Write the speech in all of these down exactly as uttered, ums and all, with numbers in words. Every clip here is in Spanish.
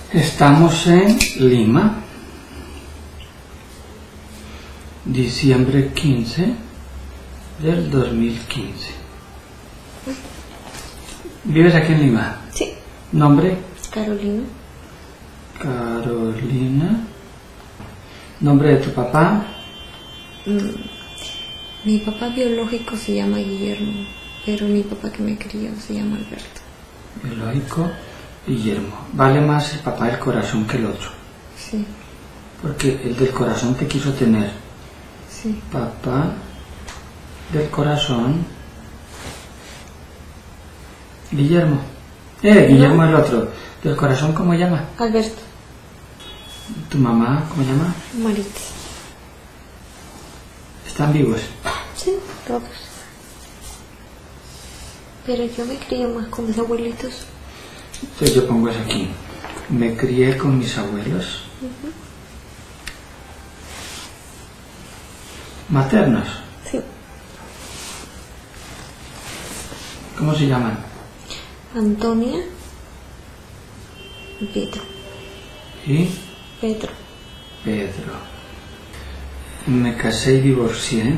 Estamos en Lima, diciembre quince del dos mil quince. ¿Vives aquí en Lima? Sí. ¿Nombre? Carolina. Carolina. ¿Nombre de tu papá? Mm, mi papá biológico se llama Guillermo, pero mi papá que me crió se llama Alberto. Biológico, Guillermo. Vale más el papá del corazón que el otro. Sí. Porque el del corazón te quiso tener. Sí. Papá del corazón, Guillermo. Eh, Guillermo No. el otro. ¿Del corazón cómo llama? Alberto. ¿Tu mamá cómo llama? Maritza. ¿Están vivos? Sí, todos. Pero yo me crié más con mis abuelitos. Entonces yo pongo eso aquí. Me crié con mis abuelos. Uh-huh. ¿Maternos? Sí. ¿Cómo se llaman? Antonia y Pedro. ¿Y? Pedro. Pedro. Me casé y divorcié.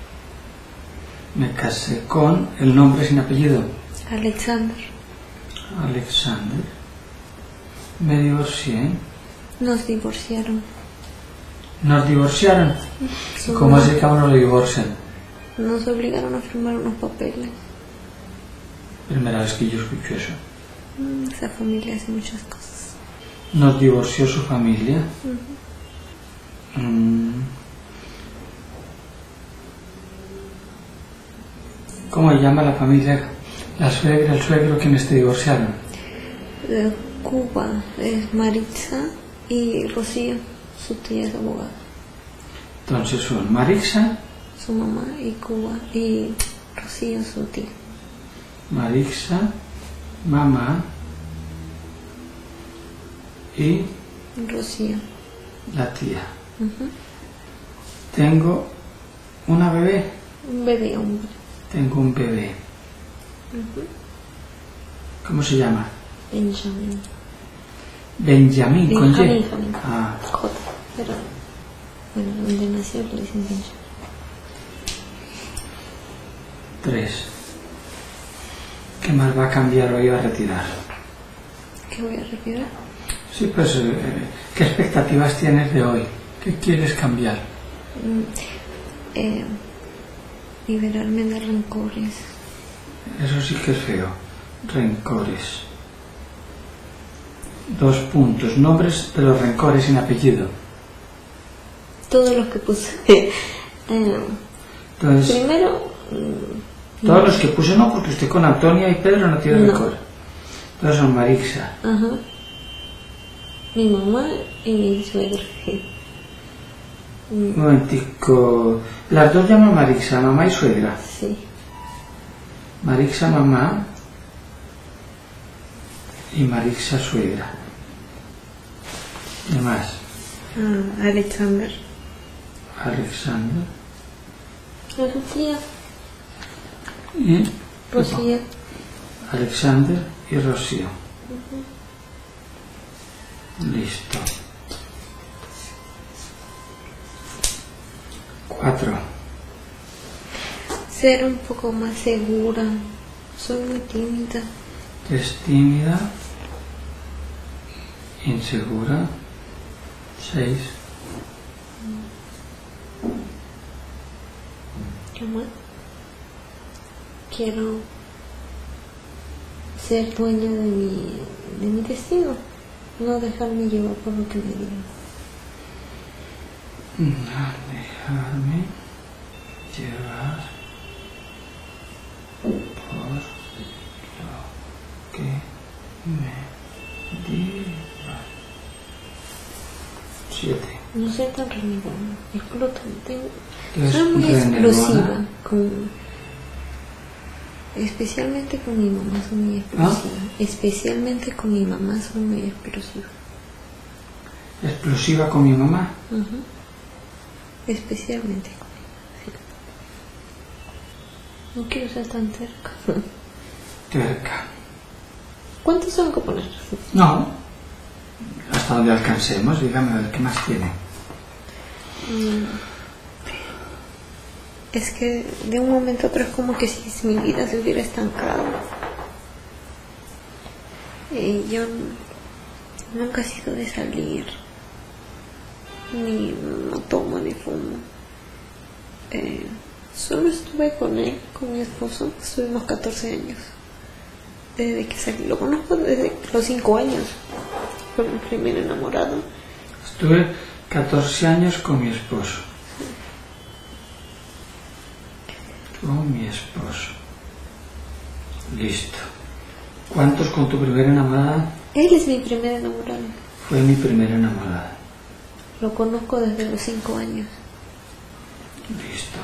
Me casé con el nombre sin apellido. Alexander. Alexander. Me divorcié. Nos divorciaron. Nos divorciaron. Su ¿Cómo mamá- es que a uno lo divorcian? Nos obligaron a firmar unos papeles. Primera vez que yo escucho eso. Mm, Esa familia hace muchas cosas. Nos divorció su familia. Uh-huh. Mm. ¿Cómo se llama la familia? La suegra, el suegro quienes te divorciaron. De Cuba es Maritza y Rocío, su tía es abogada. Entonces son Marixa, Su mamá y Cuba y Rocío su tía. Marixa, mamá y Rocío. la tía. Uh-huh. Tengo una bebé. Un bebé hombre. Tengo un bebé. Uh-huh. ¿Cómo se llama? Benjamin. Benjamín, con Y. Benjamín, Benjamín. Ah, J. Pero, bueno, donde nació le dicen Benjamin. tres. ¿Qué más va a cambiar hoy va a retirar? ¿Qué voy a retirar? Sí, pues, eh, ¿qué expectativas tienes de hoy? ¿Qué quieres cambiar? Mm, eh, liberarme de rencores. Eso sí que es feo. Rencores. Dos puntos. Nombres de los rencores sin apellido. Todos los que puse. eh, Entonces, primero, mm, todos los que puse no, porque usted con Antonia y Pedro no tiene No. rencor. Todos son Marixa. ajá, mi mamá y mi suegra. Un Mm, momentico. Las dos llaman Marixa, mamá y suegra. sí, Marixa mamá y Marixa suegra. ¿Qué más? ah, Alexander. Alexander A su tía, y Rocío. Alexander y Rocío. Listo. Cuatro. Ser un poco más segura. Soy muy tímida. Es tímida, insegura. Seis. ¿Qué más? Quiero ser dueña de mi, de mi destino. No dejarme llevar por lo que me digan. No dejarme llevar por lo que me digan. Siete. No ser tan renegona. Exploto. Tengo, ¿Qué es soy muy renegona? explosiva. Con, especialmente con mi mamá soy muy explosiva. Especialmente con mi mamá soy muy explosiva. Explosiva con mi mamá. Ujú. Especialmente con ella. Sí. No quiero ser tan terca. Terca. ¿Cuántos son que poner? No. hasta donde alcancemos. Dígame, a ver, ¿qué más tiene? Mm. Es que de un momento a otro es como que si mi vida se hubiera estancado. Eh, yo nunca he sido de salir, ni no tomo ni fumo. Eh, solo estuve con él, con mi esposo, estuvimos catorce años. Desde que salí, lo conozco desde los cinco años. Fue mi primer enamorado. Estuve catorce años con mi esposo. Con mi esposo. Listo. ¿Cuántos con tu primera enamorada? Él es mi primer enamorado. Fue mi primera enamorada. Lo conozco desde los cinco años. Listo.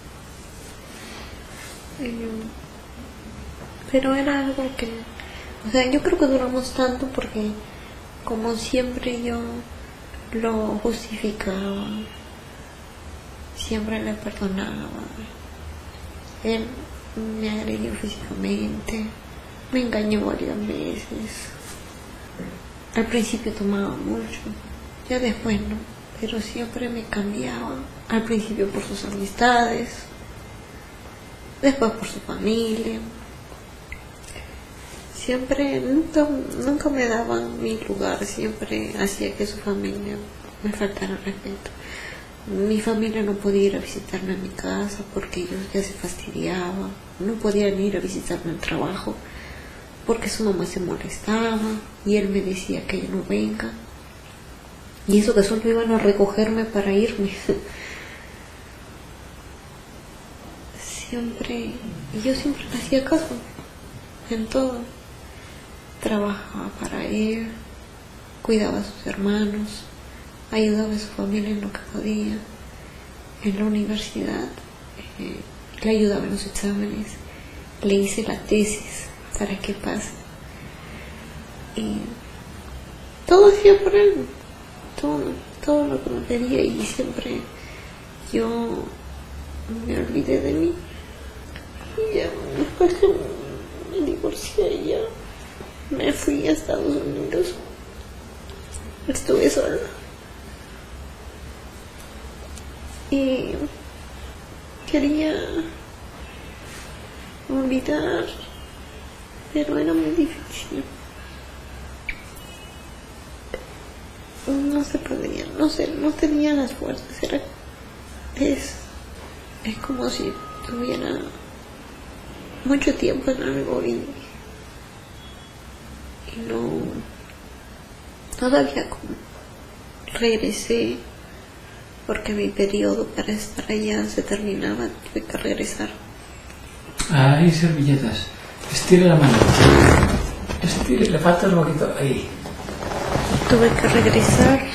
Eh, pero era algo que... O sea, yo creo que duramos tanto porque como siempre yo lo justificaba. Siempre le perdonaba. Él me agredió físicamente. Me engañó varias veces. Al principio tomaba mucho, ya después no, pero siempre me cambiaba. Al principio por sus amistades, después por su familia. Siempre, nunca, nunca me daban mi lugar, siempre hacía que su familia me faltara respeto. Mi familia no podía ir a visitarme a mi casa porque ellos ya se fastidiaban, no podían ir a visitarme al trabajo porque su mamá se molestaba y él me decía que yo no venga. Y eso que solo iban a recogerme para irme. Siempre, y yo siempre le hacía caso en todo. Trabajaba para él, cuidaba a sus hermanos, ayudaba a su familia en lo que podía. En la universidad eh, le ayudaba en los exámenes, le hice la tesis para que pase. Y todo hacía por él, todo, todo lo que me pedía, y siempre yo me olvidé de mí. Y ya después que me divorcié, ya me fui a Estados Unidos. Estuve sola. Y quería olvidar, pero era muy difícil. No se podía, no sé, no tenía las fuerzas. Era, es, es como si tuviera mucho tiempo en algo y, y no, todavía como regresé porque mi periodo para estar allá se terminaba, tuve que regresar. Ahí, servilletas. Estire la mano. Estire, le falta un poquito. Ahí. Tuve que regresar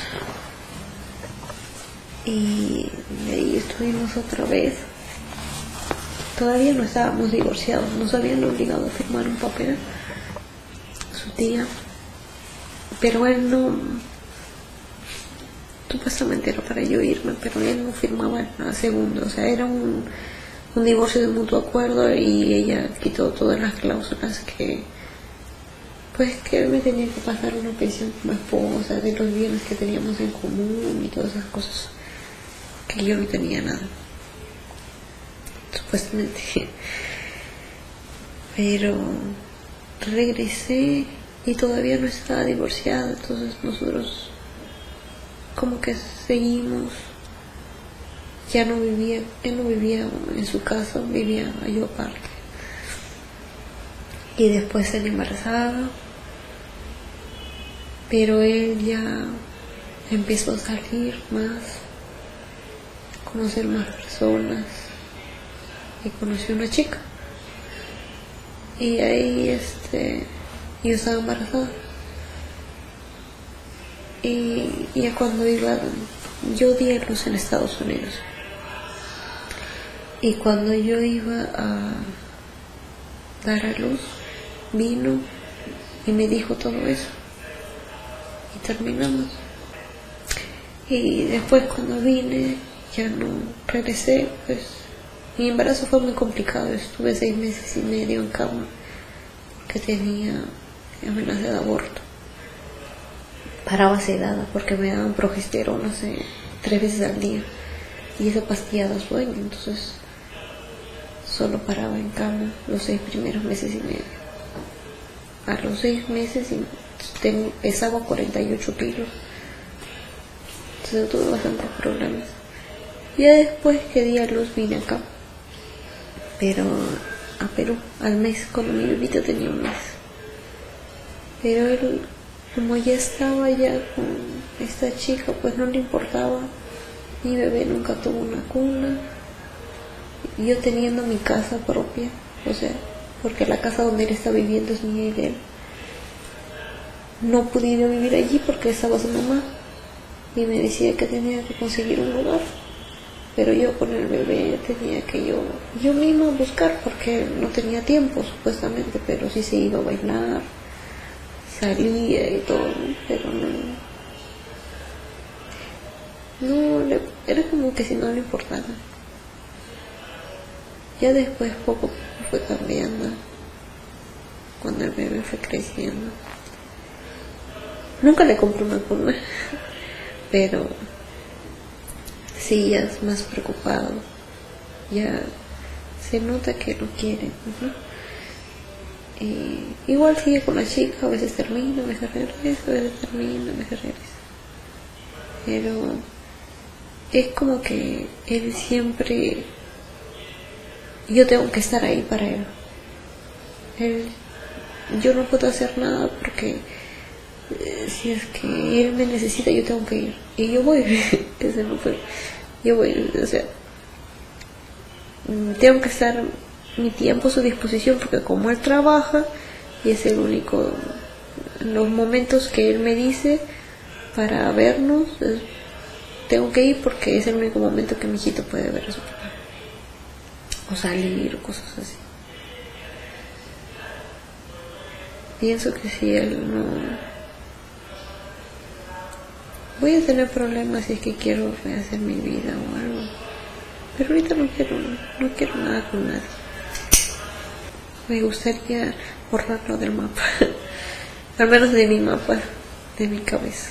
y de ahí estuvimos otra vez. Todavía no estábamos divorciados, nos habían obligado a firmar un papel, su tía, pero él no, supuestamente era para yo irme, pero él no firmaba la segunda, o sea, era un, un divorcio de mutuo acuerdo y ella quitó todas las cláusulas que, pues que él me tenía que pasar una pensión como esposa, de los bienes que teníamos en común y todas esas cosas, que yo no tenía nada. Supuestamente, pero regresé y todavía no estaba divorciada, entonces nosotros como que seguimos. Ya no vivía, él no vivía en su casa, vivía yo aparte. Y después se le embarazaba, pero él ya empezó a salir más, a conocer más personas. Y conocí a una chica y ahí este yo estaba embarazada y ya cuando iba, yo di a luz en Estados Unidos, y cuando yo iba a dar a luz vino y me dijo todo eso y terminamos. Y después cuando vine ya no regresé, pues mi embarazo fue muy complicado, estuve seis meses y medio en cama porque tenía amenaza de aborto. paraba sedada porque me daban progesterona hace tres veces al día y esa pastilla da sueño, entonces solo paraba en cama los seis primeros meses y medio. A los seis meses tengo, pesaba cuarenta y ocho kilos, entonces tuve bastantes problemas. Ya después que di a luz vine acá, pero a Perú, al mes, cuando mi bebita tenía un mes. Pero él, como ya estaba ya con esta chica, pues no le importaba. Mi bebé nunca tuvo una cuna. Yo teniendo mi casa propia, o sea, porque la casa donde él está viviendo es mía y de él. No pude ir a vivir allí porque estaba su mamá y me decía que tenía que conseguir un lugar. Pero yo con el bebé tenía que yo, yo misma buscar porque no tenía tiempo supuestamente, pero sí se iba a bailar, salía y todo, pero no, no le, era como que si no le importara. Ya después poco a poco fue cambiando, cuando el bebé fue creciendo. Nunca le compré una cuna, pero sí, ya es más preocupado, ya se nota que lo quiere, ¿no? Y igual sigue con la chica, a veces termina, a veces regresa, a veces termina, a veces regresa. Pero es como que él siempre, yo tengo que estar ahí para él. Él yo no puedo hacer nada porque eh, si es que él me necesita, yo tengo que ir. Y yo voy, ese no fue. Yo voy, o sea, tengo que estar mi tiempo a su disposición porque como él trabaja y es el único, los momentos que él me dice para vernos, es, tengo que ir porque es el único momento que mi hijito puede ver a su papá. O salir o cosas así. Pienso que si él no... Voy a tener problemas si es que quiero rehacer mi vida o algo. Pero ahorita no quiero, no quiero nada con nadie. Me gustaría borrarlo del mapa. Al menos de mi mapa, de mi cabeza.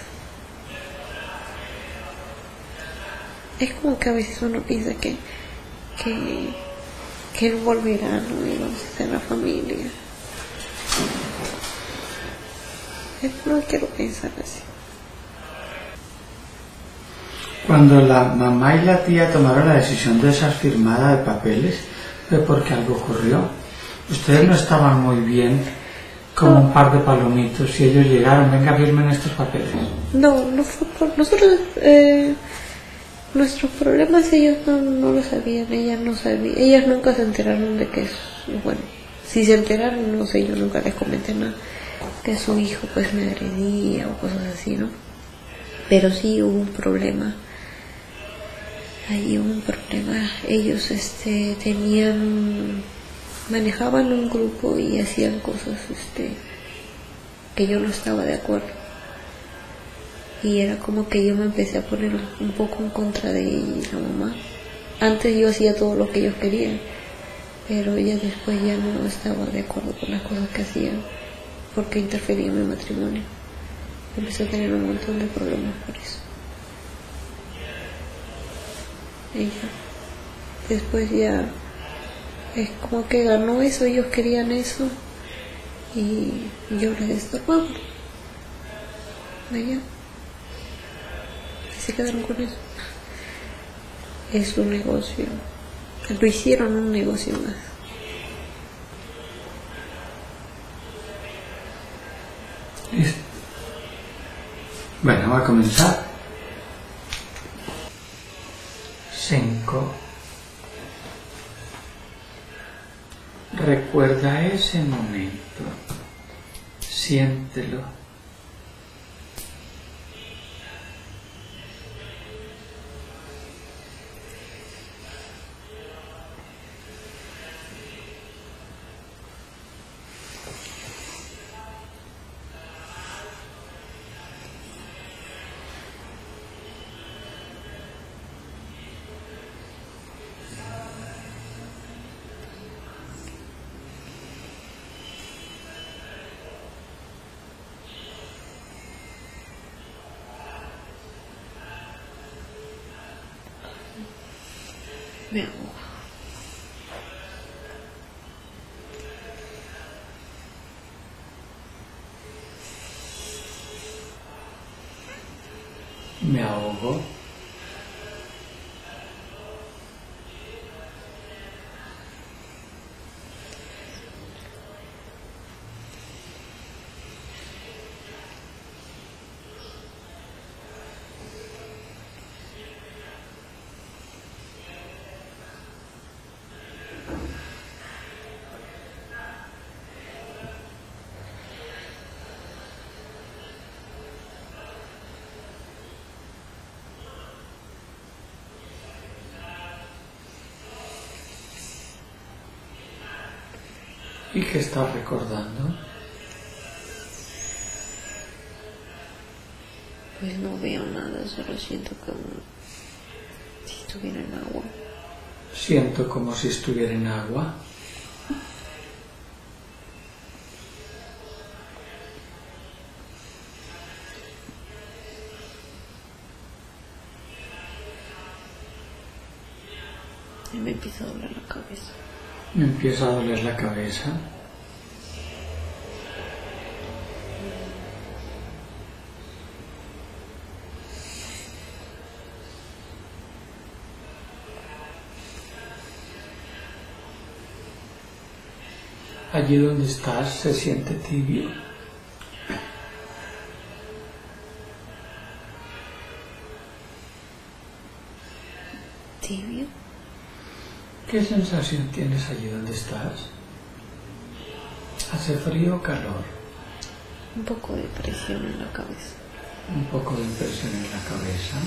Es como que a veces uno piensa que, que, que él volverá, ¿no? Y vamos a ser la familia. No quiero pensar así. Cuando la mamá y la tía tomaron la decisión de esas firmadas de papeles, fue porque algo ocurrió. Ustedes no estaban muy bien, como no. Un par de palomitos, y ellos llegaron, venga, firmen estos papeles. No, no fue por nosotros. Eh, nuestros problemas ellos no, no lo sabían, ellas no sabían, ellas nunca se enteraron de que es, bueno, si se enteraron, no sé, yo nunca les comenté nada, que su hijo pues me agredía o cosas así, ¿no? Pero sí hubo un problema. Ahí hubo un problema. Ellos este tenían, manejaban un grupo y hacían cosas este que yo no estaba de acuerdo. Y era como que yo me empecé a poner un poco en contra de ella y la mamá. Antes yo hacía todo lo que ellos querían, pero ella después ya no estaba de acuerdo con las cosas que hacían, porque interfería en mi matrimonio. Empecé a tener un montón de problemas por eso. Ella después ya es como que ganó eso, ellos querían eso y yo les estorbaba. Ella y se quedaron con eso. Es un negocio, lo hicieron un negocio más. Bueno, va a comenzar. Cinco. Recuerda ese momento. Siéntelo. Me ahogo. Me ahogo. ¿Y qué estás recordando? Pues no veo nada, solo siento como si estuviera en agua. Siento como si estuviera en agua. Y me empieza a doler la cabeza. Me empieza a doler la cabeza. Allí donde estás se siente tibio. ¿Tibio? ¿Qué sensación tienes allí donde estás? ¿Hace frío o calor? Un poco de presión en la cabeza. Un poco de presión en la cabeza.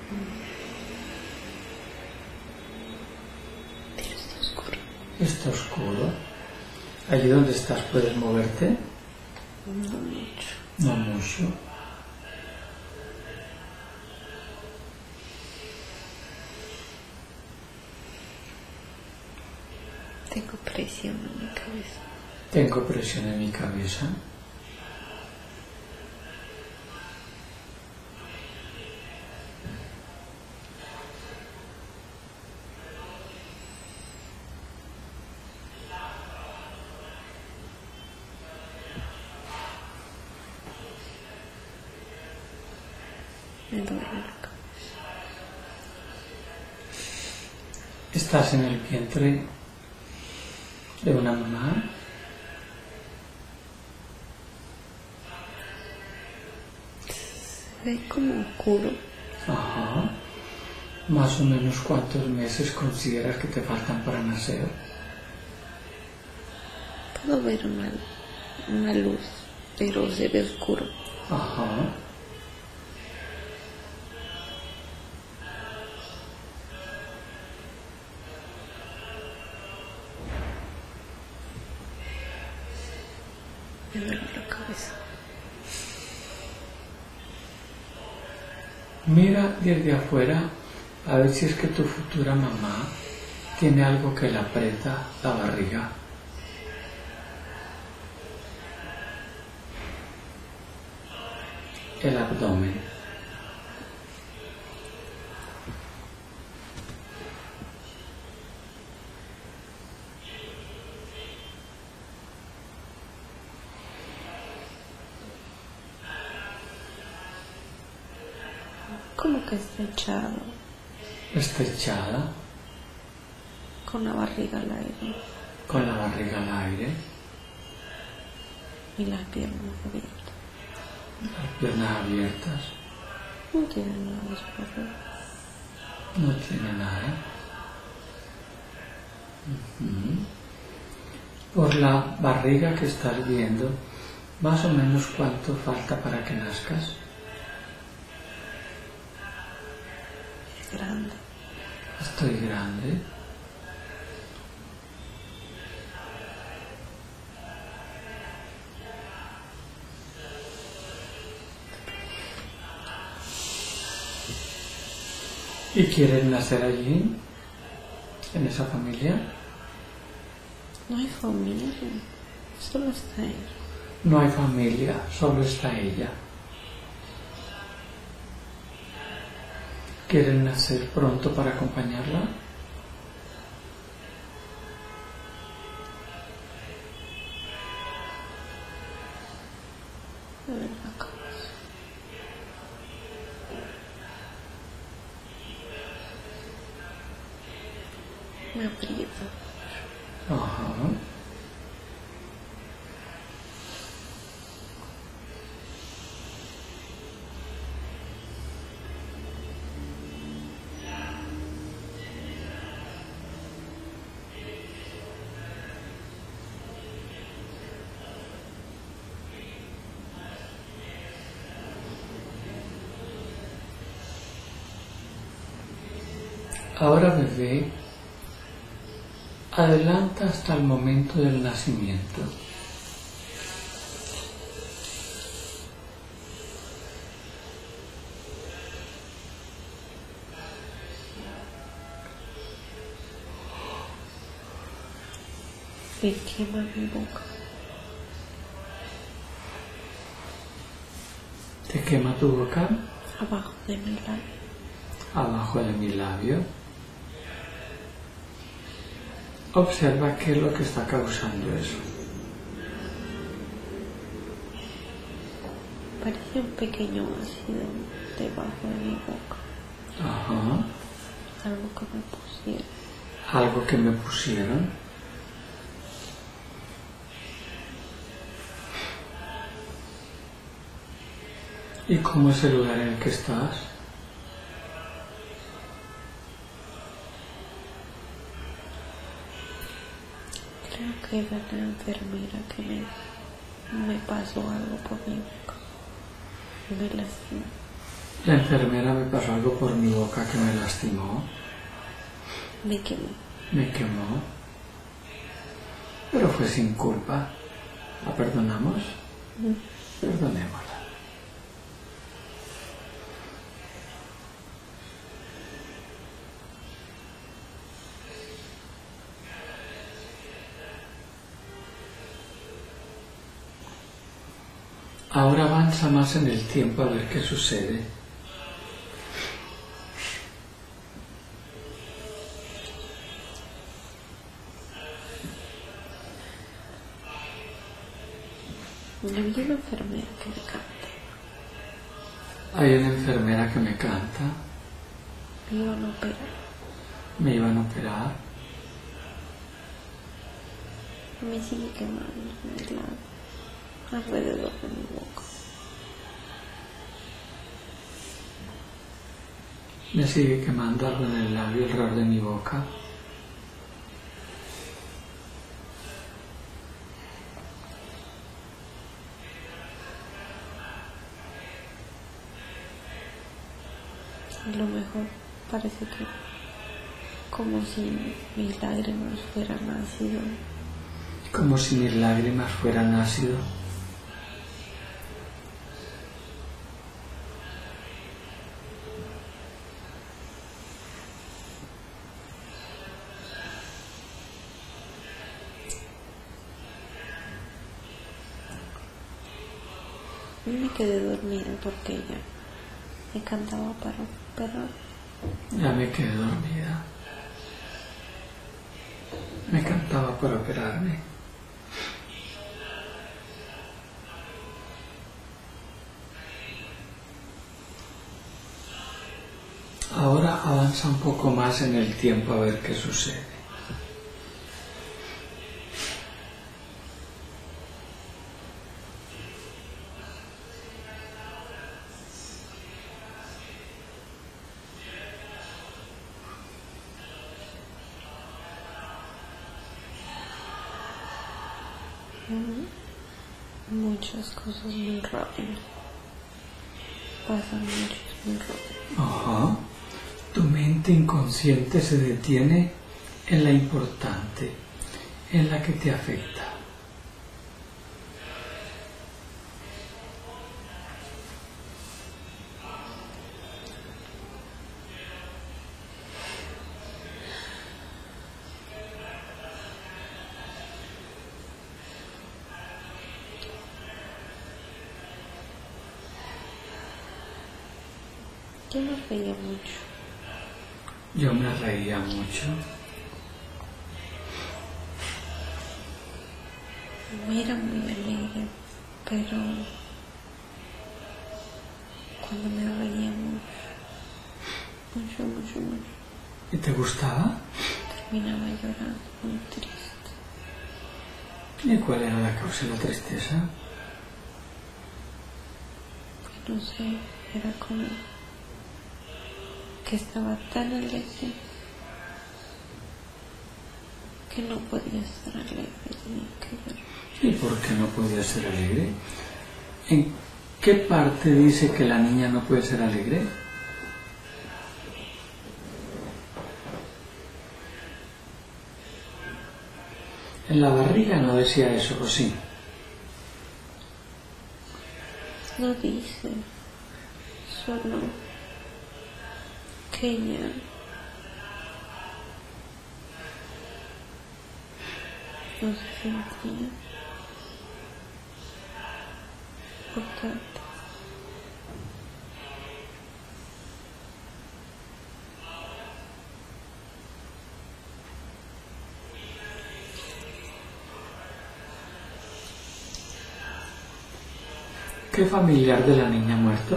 Pero está oscuro. Está oscuro. Allí donde estás, ¿puedes moverte? No mucho. No mucho. Tengo presión en mi cabeza. Tengo presión en mi cabeza. Me duele la cabeza. Estás en el vientre de una mamá. Se ve como oscuro. Ajá. Más o menos cuántos meses consideras que te faltan para nacer. Puedo ver una, una luz, pero se ve oscuro. Ajá. Me duele la cabeza. Mira desde afuera a ver si es que tu futura mamá tiene algo que le aprieta la barriga. El abdomen. Como que está echado, Está echada, con la barriga al aire con la barriga al aire, y las piernas abiertas. las piernas abiertas. No tiene nada especial. No tiene nada. Ujú. Por la barriga que estás viendo, más o menos cuánto falta para que nazcas. Es grande. Estoy grande. ¿Y quieres nacer allí? ¿En esa familia? No hay familia, solo está él. No hay familia, solo está ella. ¿Quieres nacer pronto para acompañarla? duele la cabeza. Me aprieta. Ajá. Ahora, bebé, adelanta hasta el momento del nacimiento. Me quema mi boca. ¿Te quema tu boca? Abajo de mi labio. Abajo de mi labio. Observa qué es lo que está causando eso. Parece un pequeño ácido debajo de mi boca. Ajá. Algo que me pusieron. Algo que me pusieron. ¿Y cómo es el lugar en el que estás? Creo que era la enfermera que me, me pasó algo por mi boca. Me lastimó. La enfermera me pasó algo por mi boca que me lastimó. Me quemó. Me quemó. Pero fue sin culpa. ¿La perdonamos? Mm. Perdonémosla. Ahora avanza más en el tiempo a ver qué sucede. Había una enfermera que me canta. Hay una enfermera que me canta. Me iban a operar. Me iban a operar. Me sigue quemando en el lado, alrededor de mi boca. Me sigue quemando algo en el labio alrededor de mi boca. A lo mejor parece que como si mis lágrimas fueran ácido. Como si mis lágrimas fueran ácido. Y me quedé dormida porque ella me cantaba para operar. Ya me quedé dormida. Me cantaba para operarme. Ahora avanza un poco más en el tiempo a ver qué sucede. Muchas cosas muy rápido. Pasan muchas muy rápido. Ajá. Tu mente inconsciente se detiene en la importante, en la que te afecta. Yo me reía mucho. Yo me reía mucho. No era muy alegre, pero cuando me reíamos mucho, mucho, mucho. ¿Y te gustaba? Terminaba llorando, muy triste. ¿Y cuál era la causa de la tristeza? No sé, era como que estaba tan alegre que no podía estar alegre, tenía que llorar. ¿Y por qué no podía ser alegre? ¿En qué parte dice que la niña no puede ser alegre? En la barriga no decía eso, ¿o sí? No dice, solo que ella no se sentía importante. ¿Qué familiar de la niña ha muerto?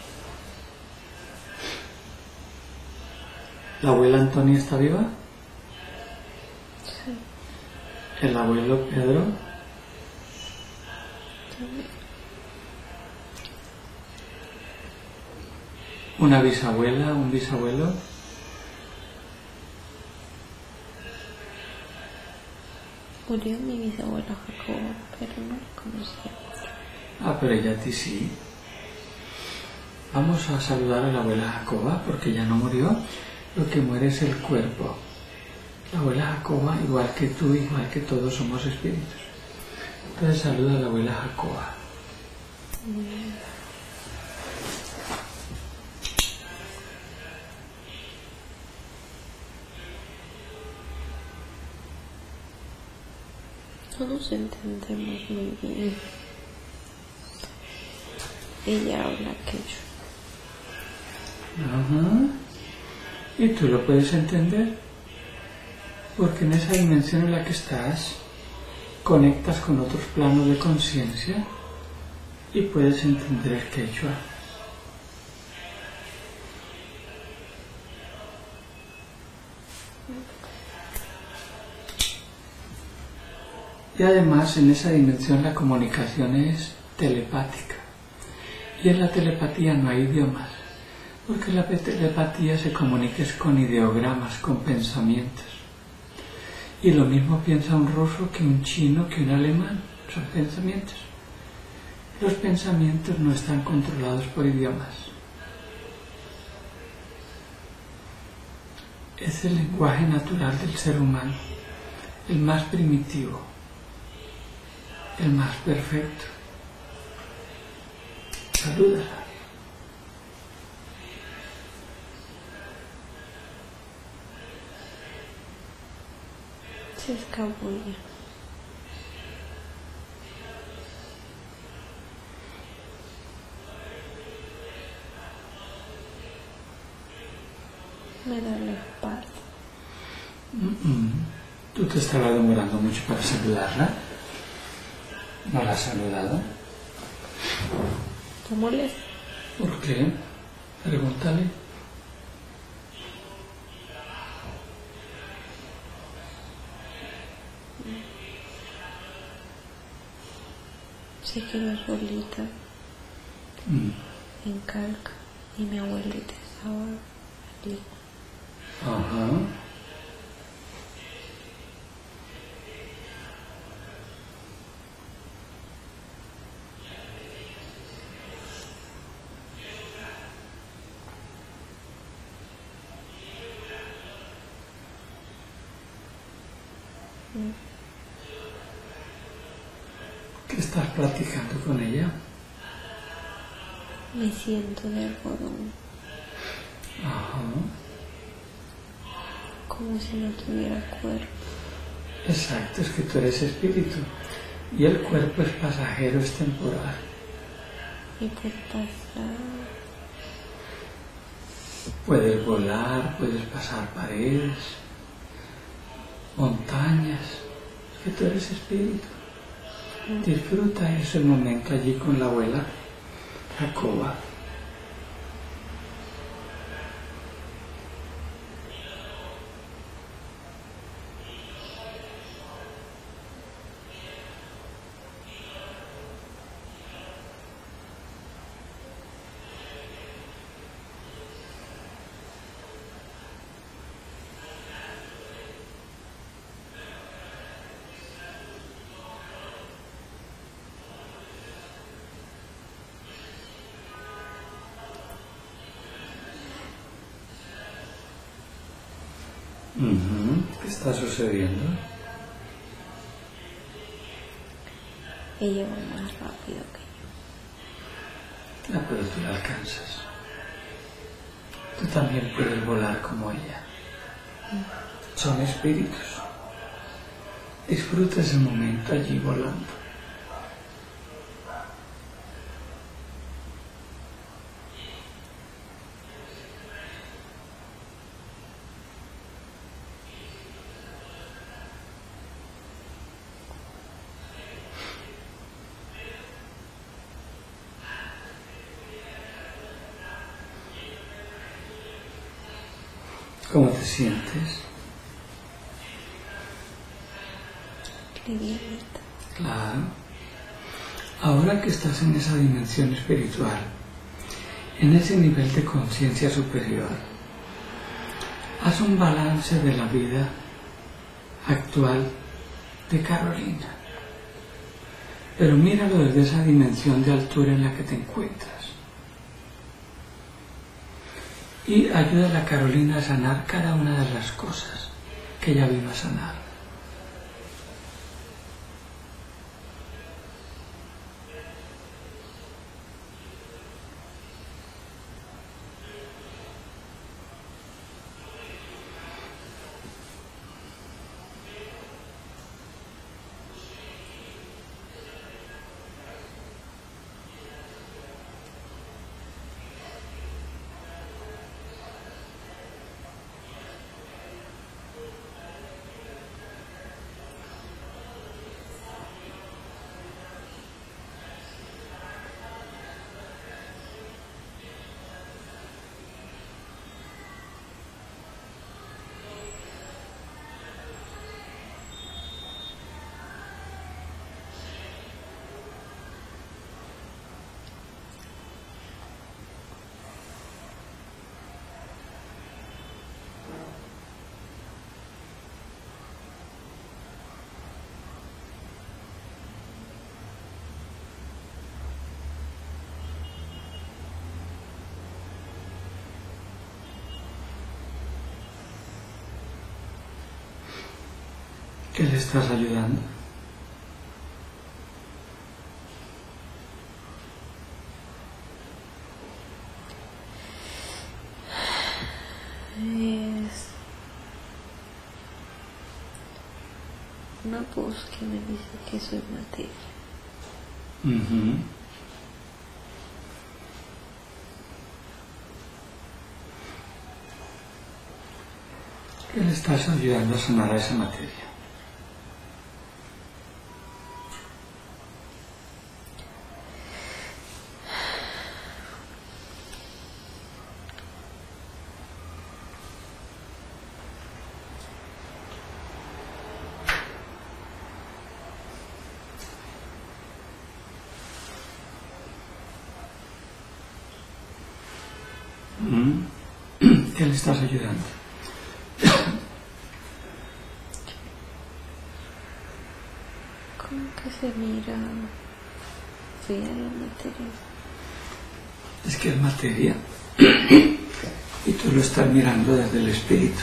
¿La abuela Antonia está viva? Sí, ¿El abuelo Pedro? también. ¿Una bisabuela, un bisabuelo? Murió mi bisabuela Jacoba, pero no la conocía. Ah, pero ella a ti sí. Vamos a saludar a la abuela Jacoba porque ya no murió. Lo que muere es el cuerpo. La abuela Jacoba, igual que tú, igual que todos, somos espíritus. Entonces saluda a la abuela Jacoba. Todos entendemos muy bien. Ella habla quechua. Ajá. ¿Y tú lo puedes entender? Porque en esa dimensión en la que estás, conectas con otros planos de conciencia y puedes entender el quechua. Y además en esa dimensión la comunicación es telepática. Y en la telepatía no hay idiomas, porque la telepatía se comunica con ideogramas, con pensamientos. Y lo mismo piensa un ruso que un chino, que un alemán, son pensamientos. Los pensamientos no están controlados por idiomas. Es el lenguaje natural del ser humano, el más primitivo, el más perfecto. Salúdala. Se escabulla. Me da la espalda. Mm-mm. Tú te estabas demorando mucho para saludarla. ¿No la has saludado? ¿Te molesta? ¿Por qué? Pregúntale. Se quedó solita Mm. en Calca y mi abuelita estaba allí. Ajá. ¿Qué estás platicando con ella? Me siento de algodón, Ajá. como si no tuviera cuerpo. Exacto, es que tú eres espíritu y el cuerpo es pasajero, es temporal. Y por pasar, Puedes volar, puedes pasar paredes, montañas, es que tú eres espíritu. Disfruta ese momento allí con la abuela Jacoba. Uh-huh. ¿Qué está sucediendo? Ella va más rápido que yo. Ah, pero tú la alcanzas. Tú también puedes volar como ella. Son espíritus. Disfruta ese momento allí volando. ¿Cómo te sientes? Livianita. Claro. Ahora que estás en esa dimensión espiritual, en ese nivel de conciencia superior, haz un balance de la vida actual de Carolina. Pero míralo desde esa dimensión de altura en la que te encuentras. Y ayuda a la Carolina a sanar cada una de las cosas que ella vino a sanar. ¿Qué le estás ayudando? Es una voz que me dice que soy materia. Uh-huh. ¿Qué le estás ayudando a sanar a esa materia? ¿Qué le estás ayudando? Como que se mira fea la materia. Es que es materia y tú lo estás mirando desde el espíritu.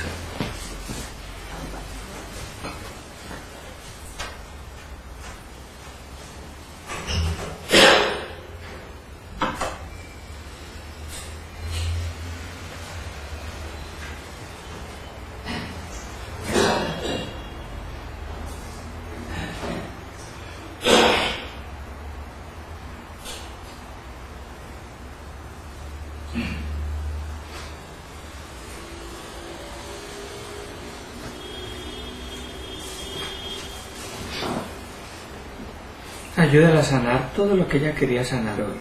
Ayúdala a sanar todo lo que ella quería sanar hoy.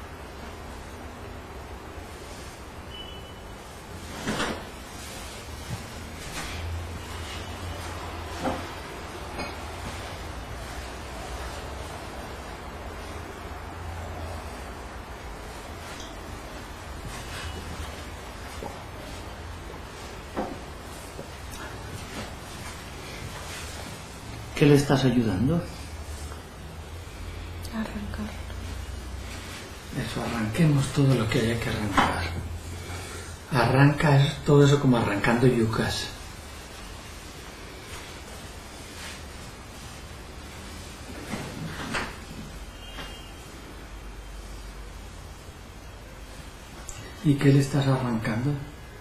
¿Qué le estás ayudando? Arrancar. Eso, arranquemos todo lo que haya que arrancar. Arranca todo eso como arrancando yucas. ¿Y qué le estás arrancando?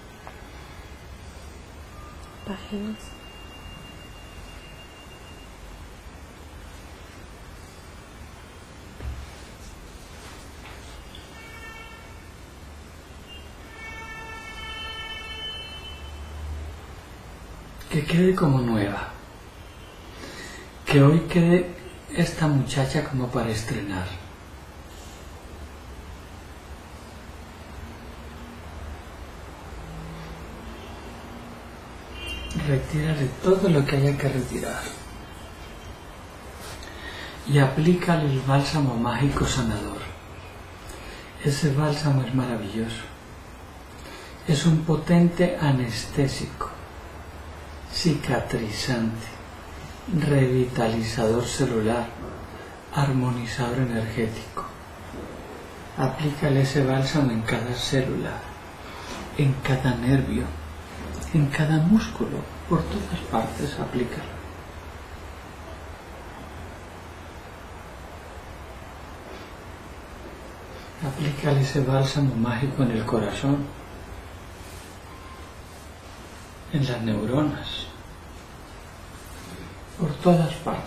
Páginas. Que quede como nueva. Que hoy quede esta muchacha como para estrenar. Retírale todo lo que haya que retirar. Y aplícale el bálsamo mágico sanador. Ese bálsamo es maravilloso. Es un potente anestésico, cicatrizante, revitalizador celular, armonizador energético. Aplícale ese bálsamo en cada célula, en cada nervio, en cada músculo, por todas partes aplícalo. Aplícale ese bálsamo mágico en el corazón, en las neuronas, por todas partes.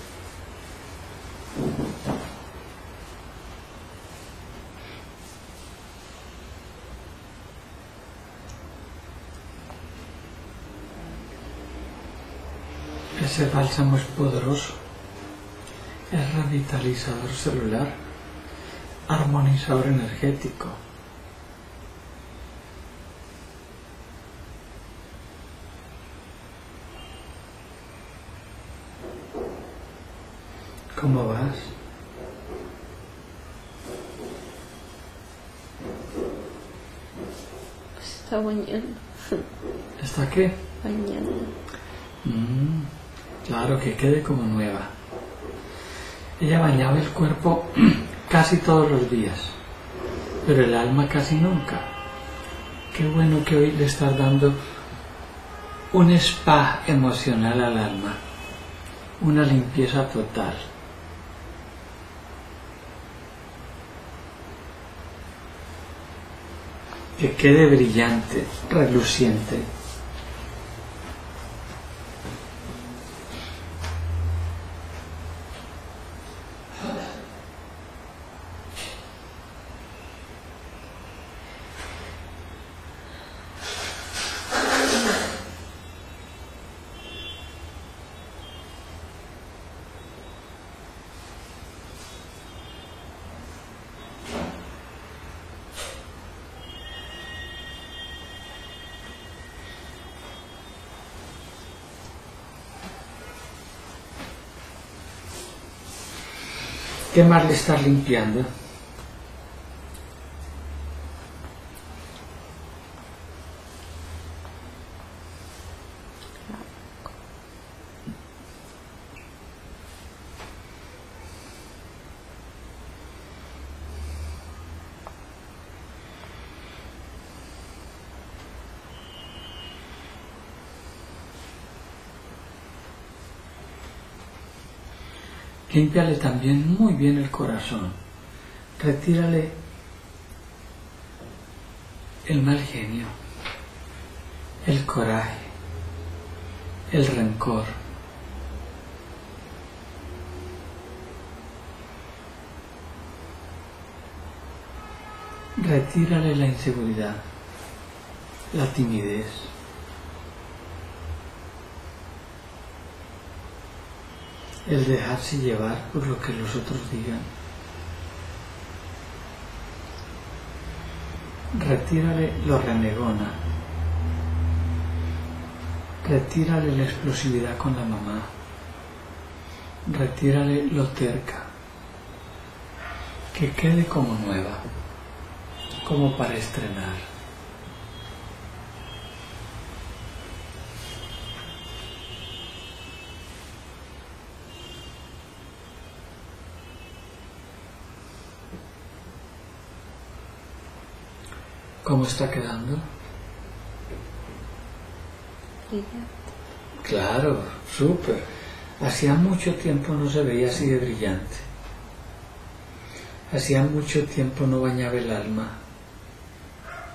Ese bálsamo es poderoso, es revitalizador celular, armonizador energético. ¿Cómo vas? Pues está bañando. ¿Está qué? Bañando. Mm, claro, que quede como nueva. Ella bañaba el cuerpo casi todos los días, pero el alma casi nunca. Qué bueno que hoy le estás dando un spa emocional al alma, una limpieza total. Que quede brillante, reluciente. ¿Qué más le estás limpiando? Límpiale también muy bien el corazón. Retírale el mal genio, el coraje, el rencor. Retírale la inseguridad, la timidez. El dejarse llevar por lo que los otros digan. Retírale lo renegona. Retírale la explosividad con la mamá. Retírale lo terca. Que quede como nueva, como para estrenar. ¿Cómo está quedando? Brillante. Claro, súper. Hacía mucho tiempo no se veía así de brillante. Hacía mucho tiempo no bañaba el alma.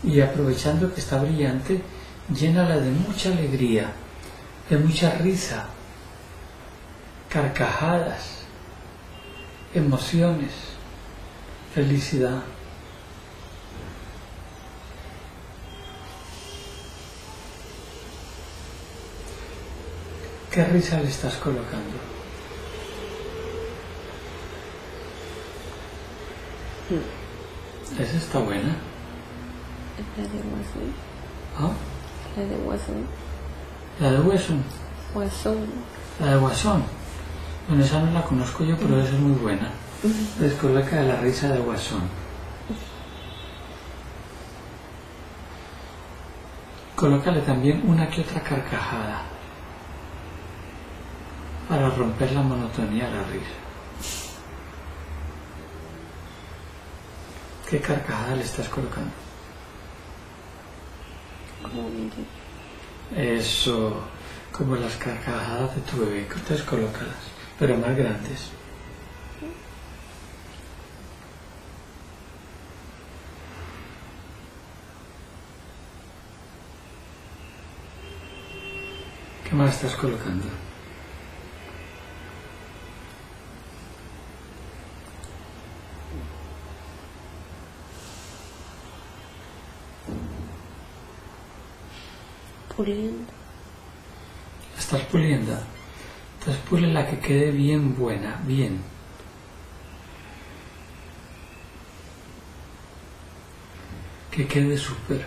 y aprovechando que está brillante, llénala de mucha alegría, de mucha risa, carcajadas, emociones, felicidad. ¿Qué risa le estás colocando? Esa está buena. La de Guasón. ¿Ah? La de Guasón. ¿La de Guasón? Guasón. La de Guasón. Bueno, esa no la conozco yo, pero esa es muy buena. Les coloca la risa de Guasón. Colócale también una que otra carcajada para romper la monotonía de la risa. ¿Qué carcajada le estás colocando? Como mire. Eso, como las carcajadas de tu bebé, entonces colócalas, pero más grandes. ¿Qué más estás colocando? Puliendo. Estás puliendo. Entonces pule la que quede bien buena, bien. Que quede súper.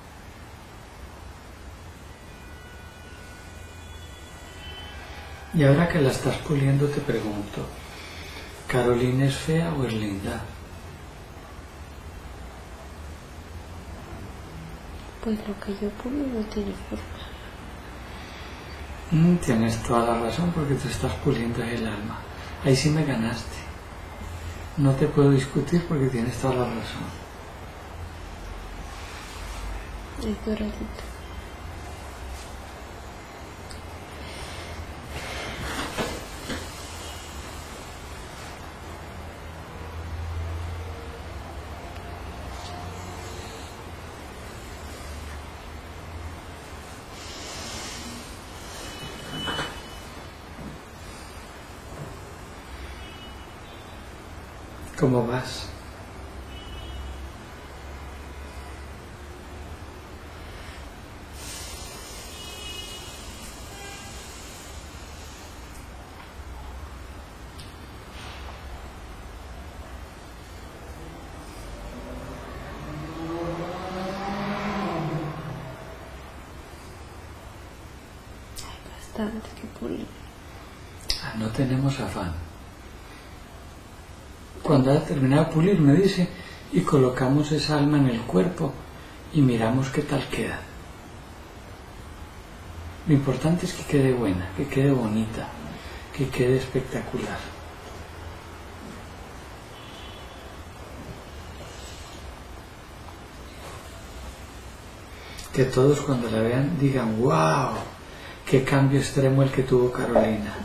Y ahora que la estás puliendo te pregunto, ¿Carolina es fea o es linda? Pues lo que yo pulo no tiene forma. Mm, tienes toda la razón porque te estás puliendo el alma. Ahí sí me ganaste. No te puedo discutir porque tienes toda la razón. Es doradito. ¿Cómo vas? Bastante que pulir. Ah, no tenemos afán. Cuando ha terminado de pulir me dice y colocamos esa alma en el cuerpo y miramos qué tal queda. Lo importante es que quede buena, que quede bonita, que quede espectacular. Que todos cuando la vean digan, wow, qué cambio extremo el que tuvo Carolina.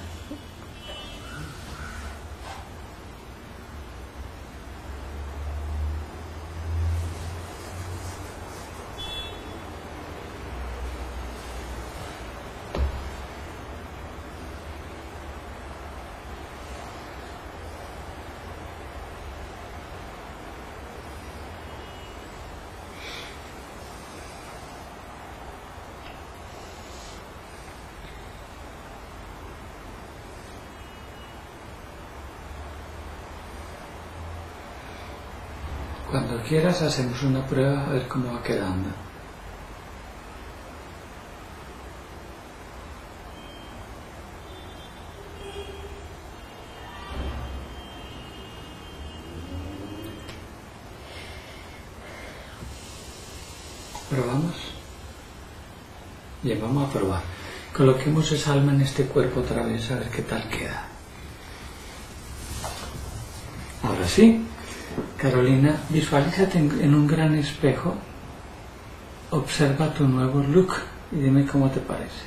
Cuando quieras hacemos una prueba a ver cómo va quedando. ¿Probamos? Bien, vamos a probar. Coloquemos esa alma en este cuerpo otra vez a ver qué tal queda. Ahora sí. Carolina, visualízate en un gran espejo, observa tu nuevo look y dime cómo te parece.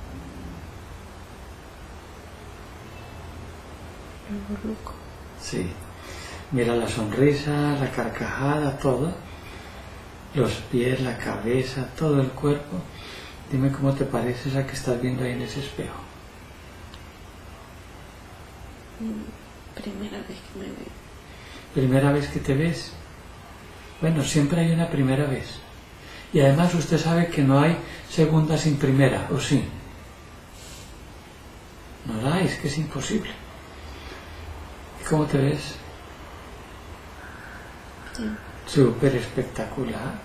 Nuevo look. Sí, mira la sonrisa, la carcajada, todo. los pies, la cabeza, todo el cuerpo. Dime cómo te parece esa que estás viendo ahí en ese espejo. Primera vez que me veo. ¿Primera vez que te ves? Bueno, siempre hay una primera vez. Y además usted sabe que no hay segunda sin primera, ¿o sí? No la hay, es que es imposible. ¿Y cómo te ves? Sí. Súper espectacular.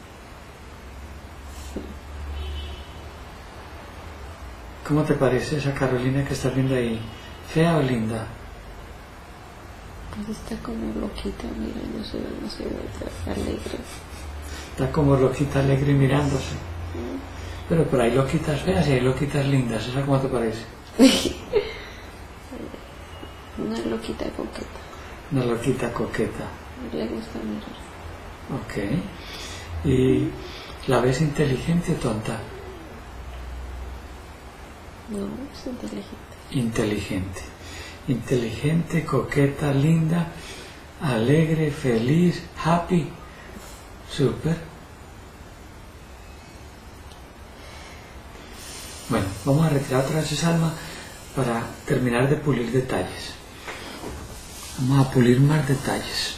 ¿Cómo te parece esa Carolina que estás viendo ahí? ¿Fea o linda? Pues está como loquita, mira, no se ve, no se ve, está alegre. Está como loquita alegre mirándose. Sí. Pero por ahí loquitas feas y hay loquitas lindas. ¿Esa cómo te parece? Una loquita coqueta. Una loquita coqueta. Le gusta mirar. Ok. ¿Y la ves inteligente o tonta? No, es inteligente. Inteligente. Inteligente, coqueta, linda, alegre, feliz, happy. Súper. Bueno, vamos a retirar otra vez esa alma para terminar de pulir detalles. Vamos a pulir más detalles.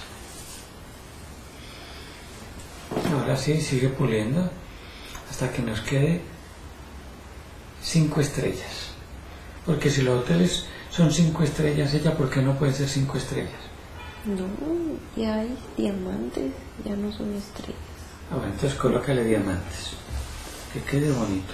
Ahora sí, sigue puliendo hasta que nos quede cinco estrellas. Porque si los hoteles son cinco estrellas, ella, ¿por qué no puede ser cinco estrellas? No, ya hay diamantes, ya no son estrellas. Ah, bueno, entonces colócale diamantes. Que quede bonito.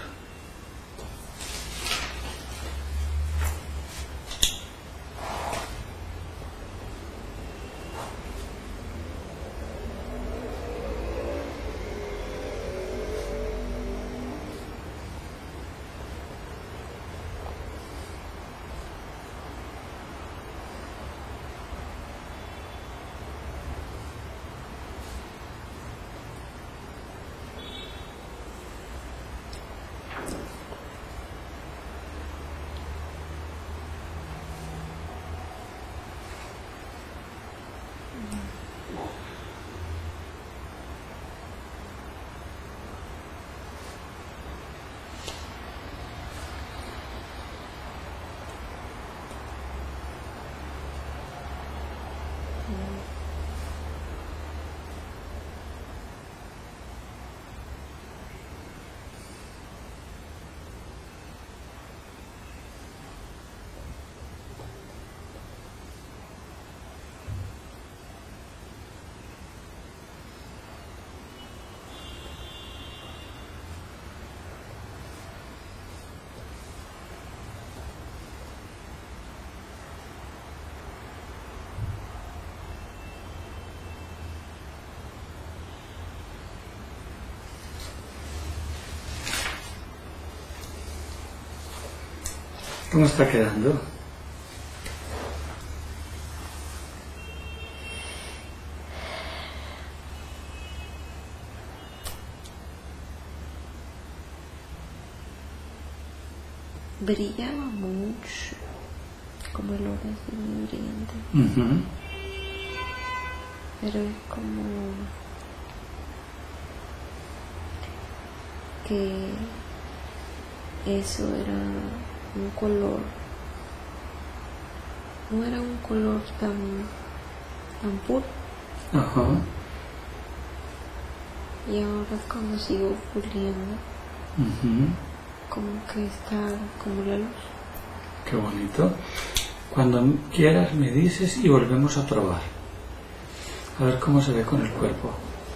¿Cómo está quedando? Brillaba mucho, como el oro así muy brillante. Uh-huh. Pero es como que eso era un color, no era un color tan, tan puro. Ajá. Y ahora cuando sigo puliendo, Uh-huh. como que está como la luz. Qué bonito. Cuando quieras me dices y volvemos a probar. A ver cómo se ve con el cuerpo.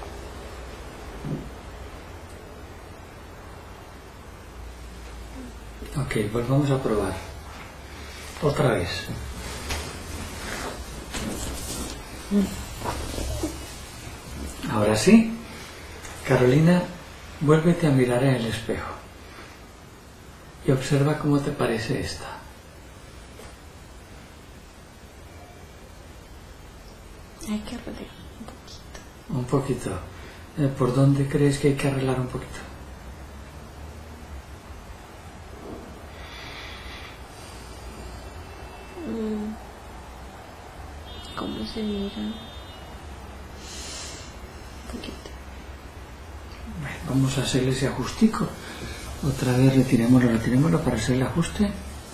Ok, volvamos a probar. Otra vez. Ahora sí. Carolina, vuélvete a mirar en el espejo. Y observa cómo te parece esta. Hay que arreglar un poquito. Un poquito. Eh, ¿Por dónde crees que hay que arreglar un poquito? Mm. ¿Cómo se mira? Un poquito. vamos a hacerle ese ajustico. Otra vez retirémoslo, retirémoslo para hacer el ajuste.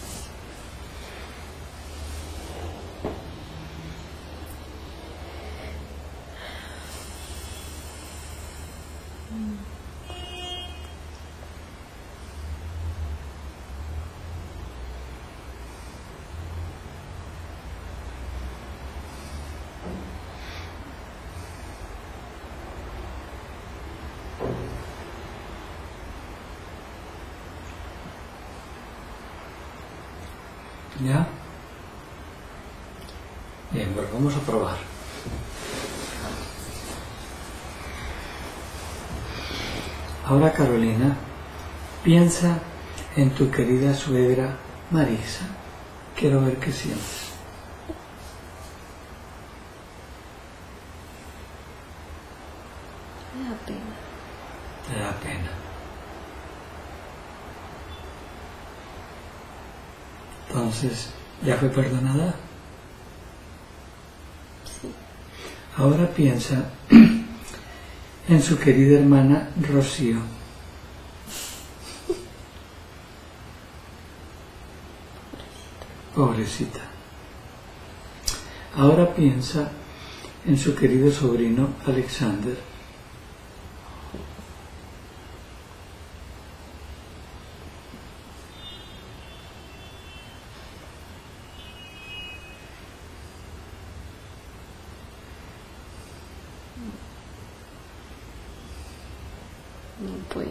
¿Ya? Bien, pues vamos a probar. Ahora, Carolina, piensa en tu querida suegra Marisa. Quiero ver qué sientes. Me da pena. Te da pena. Entonces, ¿ya fue perdonada? Sí. Ahora piensa en su querida hermana Rocío. Pobrecita. Ahora piensa en su querido sobrino Alexander. No puedo.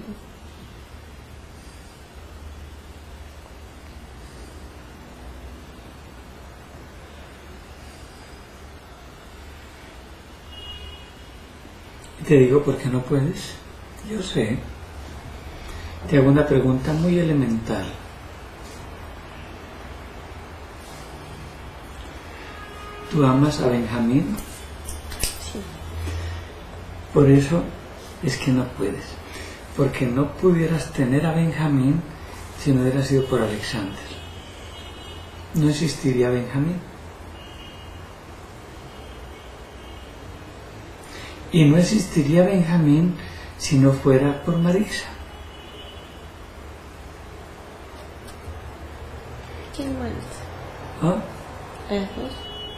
Y te digo por qué no puedes. Yo sé. Te hago una pregunta muy elemental. ¿Tú amas a Benjamín? Sí. Por eso es que no puedes. Porque no pudieras tener a Benjamín si no hubiera sido por Alexander. No existiría Benjamín. Y no existiría Benjamín si no fuera por Marisa. ¿Quién más? ¿Ah? Las dos.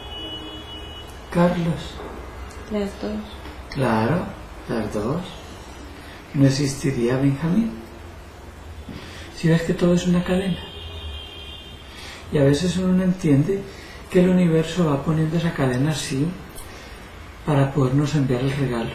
Carlos. Las dos. Claro, las dos. No existiría Benjamín. Si ves que todo es una cadena. Y a veces uno no entiende que el universo va poniendo esa cadena así para podernos enviar el regalo.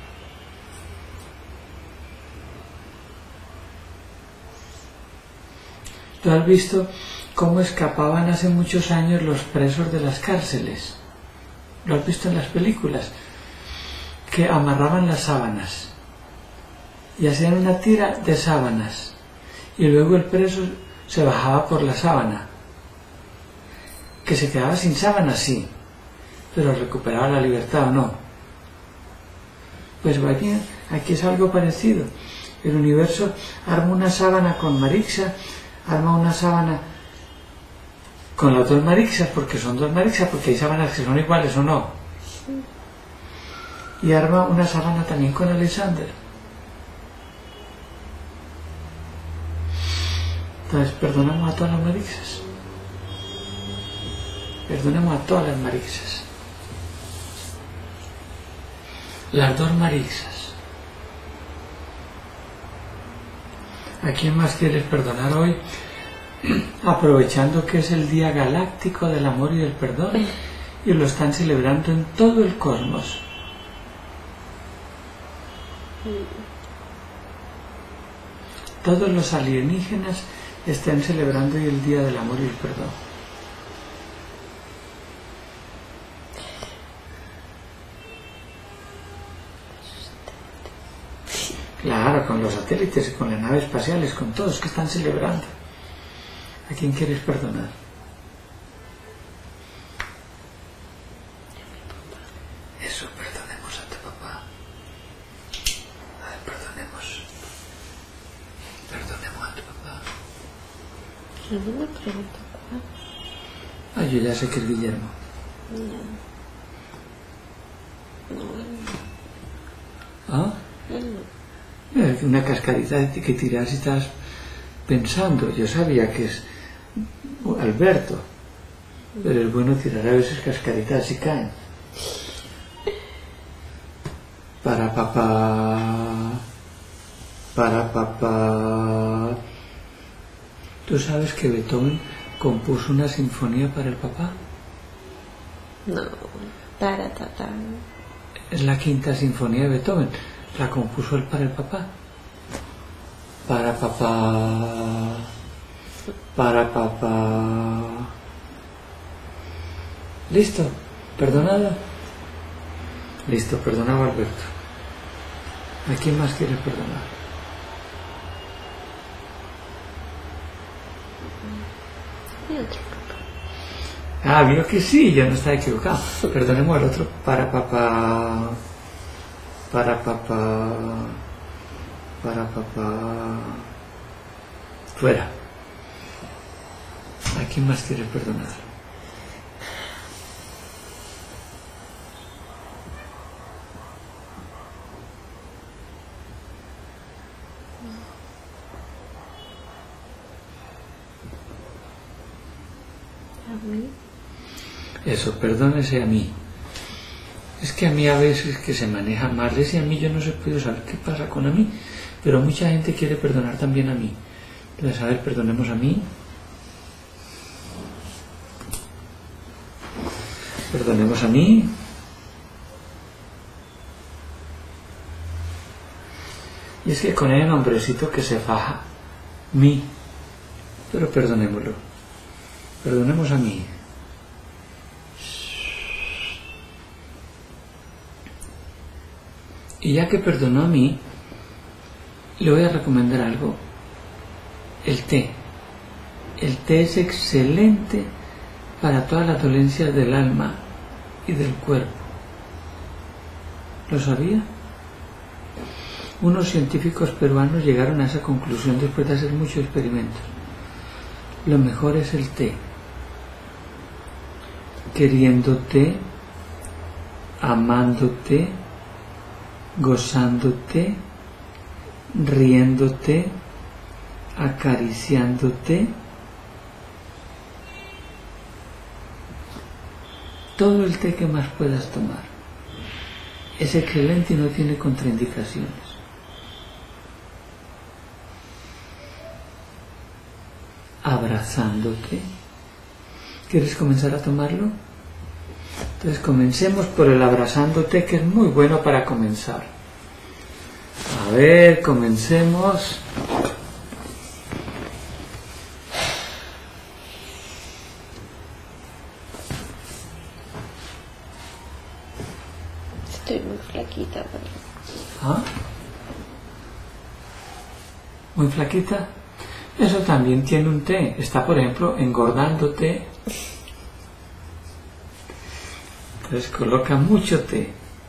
¿Tú has visto cómo escapaban hace muchos años los presos de las cárceles? ¿Lo has visto en las películas? Que amarraban las sábanas y hacían una tira de sábanas y luego el preso se bajaba por la sábana, que se quedaba sin sábana, sí, pero recuperaba la libertad o no. Pues aquí, aquí es algo parecido. El universo arma una sábana con Marixa, arma una sábana con las dos Marixas, porque son dos Marixas, porque hay sábanas que son iguales o no. Y arma una sábana también con Alexander. Entonces perdonamos a todas las Marixas. Perdonemos a todas las Marixas. Las dos Marixas. ¿A quién más quieres perdonar hoy? Aprovechando que es el Día Galáctico del Amor y del Perdón y lo están celebrando en todo el cosmos. Todos los alienígenas están celebrando hoy el Día del Amor y el Perdón. Claro, con los satélites y con las naves espaciales, con todos que están celebrando. ¿A quién quieres perdonar? Eso, perdonemos a tu papá. A ver, perdonemos. Perdonemos a tu papá. Yo no me pregunto cuál. Ah, yo ya sé que es Guillermo. No. No, él ¿Ah? no. Él no. Eh, Una cascarita que tiras y estás pensando. Yo sabía que es Alberto, pero es bueno tirar a veces cascaritas y caen. Para papá, para papá. ¿Tú sabes que Beethoven compuso una sinfonía para el papá? No, para papá. Es la quinta sinfonía de Beethoven. La compuso él para el papá. Para papá. Para papá. ¿Listo? ¿Perdonado? Listo, perdonado Alberto. ¿A quién más quieres perdonar? Y otro. Ah, vio que sí, yo no estaba equivocado. Perdonemos al otro. Para papá. Para papá. Para papá. Fuera. ¿A quién más quieres perdonar? A mí. Eso, perdónese a mí. Es que a mí a veces que se maneja mal, ese a mí yo no sé puedo saber qué pasa con a mí, pero mucha gente quiere perdonar también a mí. Entonces, a ver, perdonemos a mí. Perdonemos a mí. Y es que con el nombrecito que se faja, mí. Pero perdonémoslo. Perdonemos a mí. Y ya que perdonó a mí, le voy a recomendar algo. El té. El té es excelente para todas las dolencias del alma y del cuerpo. ¿Lo sabía? Unos científicos peruanos llegaron a esa conclusión después de hacer muchos experimentos. Lo mejor es el té. Queriéndote, amándote, gozándote, riéndote, acariciándote. Todo el té que más puedas tomar. Es excelente y no tiene contraindicaciones. Abrazándote. ¿Quieres comenzar a tomarlo? Entonces comencemos por el abrazándote, que es muy bueno para comenzar. A ver, comencemos. Estoy muy flaquita, pero... ¿Ah? ¿Muy flaquita? Eso también tiene un té. Está, por ejemplo, engordándote. Entonces coloca mucho té.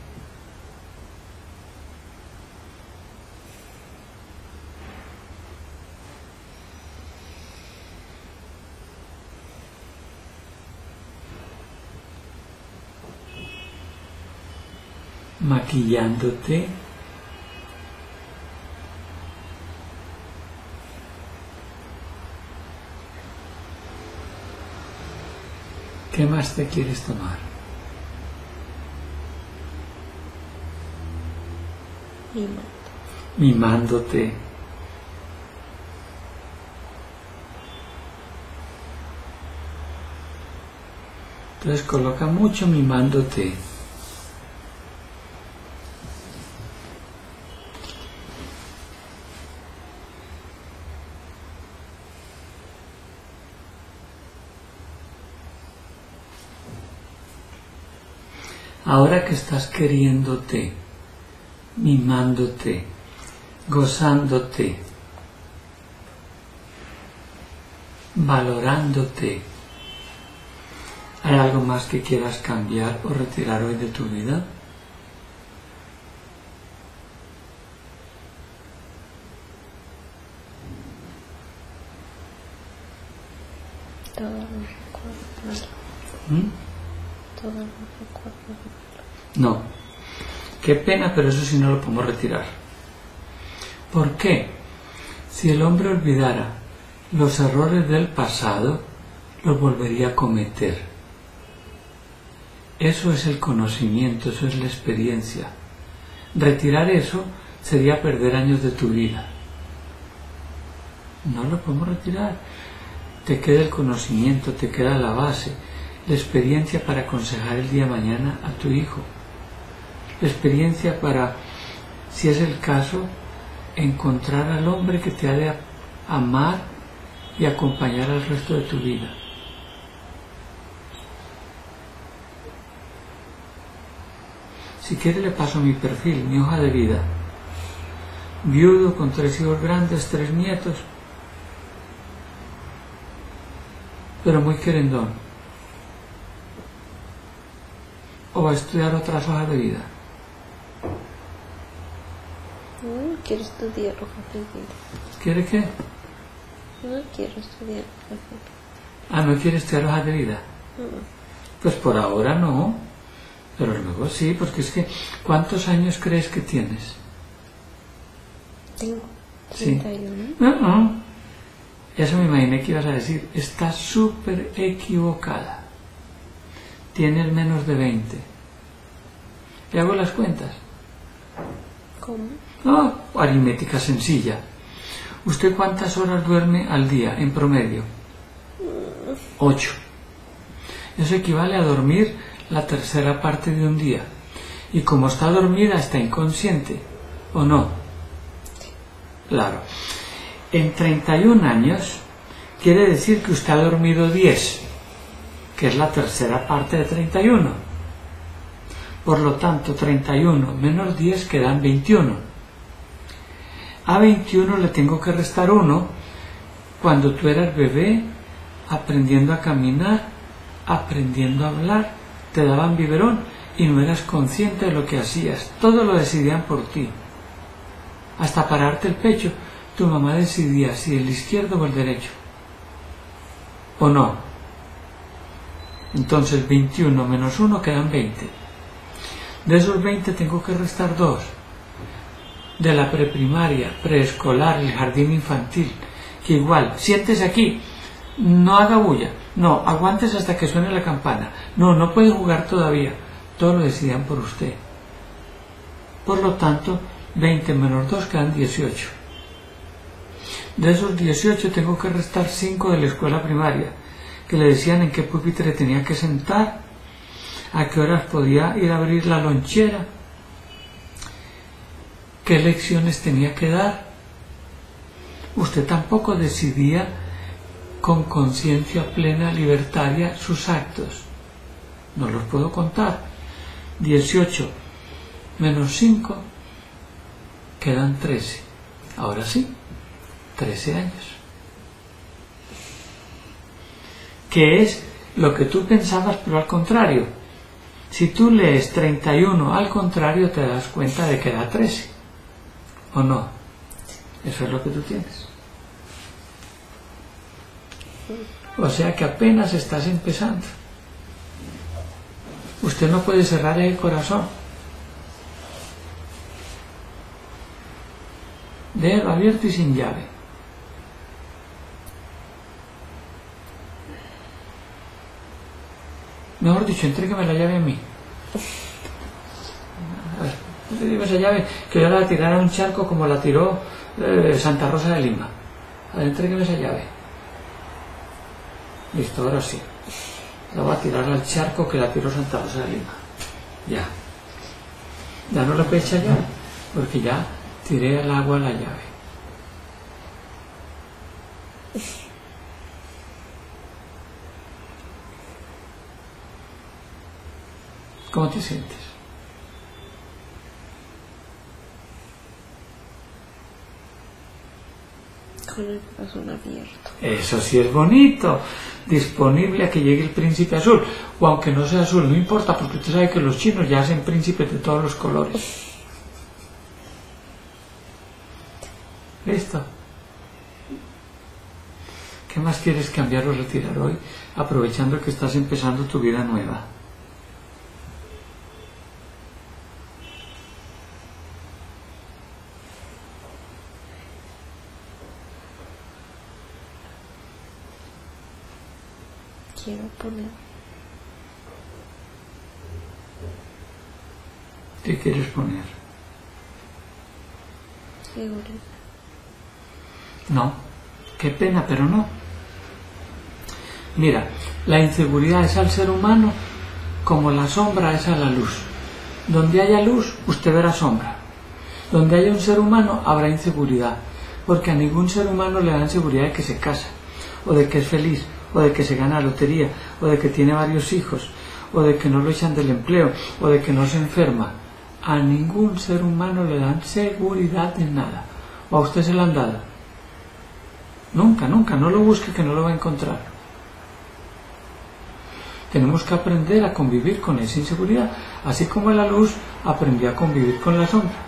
Maquillándote. ¿Qué más te quieres tomar? Mimando. Mimándote. Entonces coloca mucho mimándote. Ahora que estás queriéndote, mimándote, gozándote, valorándote, ¿hay algo más que quieras cambiar o retirar hoy de tu vida? Todo lo recuerdo. ¿Mm? Todo lo recuerdo. No. Qué pena, pero eso sí no lo podemos retirar. ¿Por qué? Si el hombre olvidara los errores del pasado, los volvería a cometer. Eso es el conocimiento, eso es la experiencia. Retirar eso sería perder años de tu vida. No lo podemos retirar. Te queda el conocimiento, te queda la base, la experiencia para aconsejar el día de mañana a tu hijo. La experiencia para, si es el caso, encontrar al hombre que te ha de amar y acompañar al resto de tu vida. Si quiere le paso mi perfil, mi hoja de vida. Viudo, con tres hijos grandes, tres nietos, pero muy querendón. ¿O va a estudiar otras hojas de vida? No quiero estudiar hojas de vida. ¿Quiere qué? No quiero estudiar hojas de vida. Ah, ¿no quiere estudiar hojas de vida? No. Pues por ahora no, pero luego sí, porque es que, ¿cuántos años crees que tienes? Tengo treinta y uno. Sí. No, no. Eso me imaginé que ibas a decir. Estás súper equivocada. Tienes menos de veinte. ¿Le hago las cuentas? ¿Cómo? No, aritmética sencilla. ¿Usted cuántas horas duerme al día en promedio? Ocho. Eso equivale a dormir la tercera parte de un día. Y como está dormida, está inconsciente, ¿o no? Claro. En treinta y un años quiere decir que usted ha dormido diez, que es la tercera parte de treinta y uno. Por lo tanto, treinta y uno menos diez quedan veintiuno. A veintiuno le tengo que restar uno cuando tú eras bebé, aprendiendo a caminar, aprendiendo a hablar, te daban biberón y no eras consciente de lo que hacías. Todo lo decidían por ti. Hasta pararte el pecho, tu mamá decidía si el izquierdo o el derecho. ¿O no? Entonces veintiuno menos uno quedan veinte. De esos veinte tengo que restar dos. De la preprimaria, preescolar, el jardín infantil, que igual, siéntese aquí, no haga bulla, no, aguántese hasta que suene la campana, no, no puede jugar todavía, todo lo decidían por usted. Por lo tanto, veinte menos dos quedan dieciocho. De esos dieciocho tengo que restar cinco de la escuela primaria, que le decían en qué pupitre tenía que sentar, a qué horas podía ir a abrir la lonchera, qué lecciones tenía que dar. Usted tampoco decidía con conciencia plena, libertaria, sus actos. No los puedo contar. dieciocho menos cinco quedan trece. Ahora sí, trece años. Que es lo que tú pensabas, pero al contrario. Si tú lees treinta y uno al contrario, te das cuenta de que da trece. ¿O no? Eso es lo que tú tienes. O sea que apenas estás empezando. Usted no puede cerrar el corazón. Déjalo abierto y sin llave. Mejor dicho, entrégame la llave a mí. A ver, entrégame esa llave, que yo la tirara a un charco como la tiró eh, Santa Rosa de Lima. A ver, entrégame esa llave. Listo, ahora sí. La voy a tirar al charco que la tiró Santa Rosa de Lima. Ya. Ya no la puedo echar ya, porque ya tiré al agua la llave. ¿Cómo te sientes? Con el corazón abierto. Eso sí es bonito. Disponible a que llegue el príncipe azul. O aunque no sea azul, no importa, porque usted sabe que los chinos ya hacen príncipes de todos los colores. Listo. ¿Qué más quieres cambiar o retirar hoy, aprovechando que estás empezando tu vida nueva? quiero poner. ¿Qué quieres poner? Seguridad. No, qué pena, pero no. Mira, la inseguridad es al ser humano como la sombra es a la luz. Donde haya luz, usted verá sombra. Donde haya un ser humano, habrá inseguridad, porque a ningún ser humano le dan seguridad de que se casa, o de que es feliz, o de que se gana la lotería, o de que tiene varios hijos, o de que no lo echan del empleo, o de que no se enferma. A ningún ser humano le dan seguridad de nada. ¿O a usted se la han dado? Nunca, nunca, no lo busque que no lo va a encontrar. Tenemos que aprender a convivir con esa inseguridad, así como la luz aprendió a convivir con la sombra.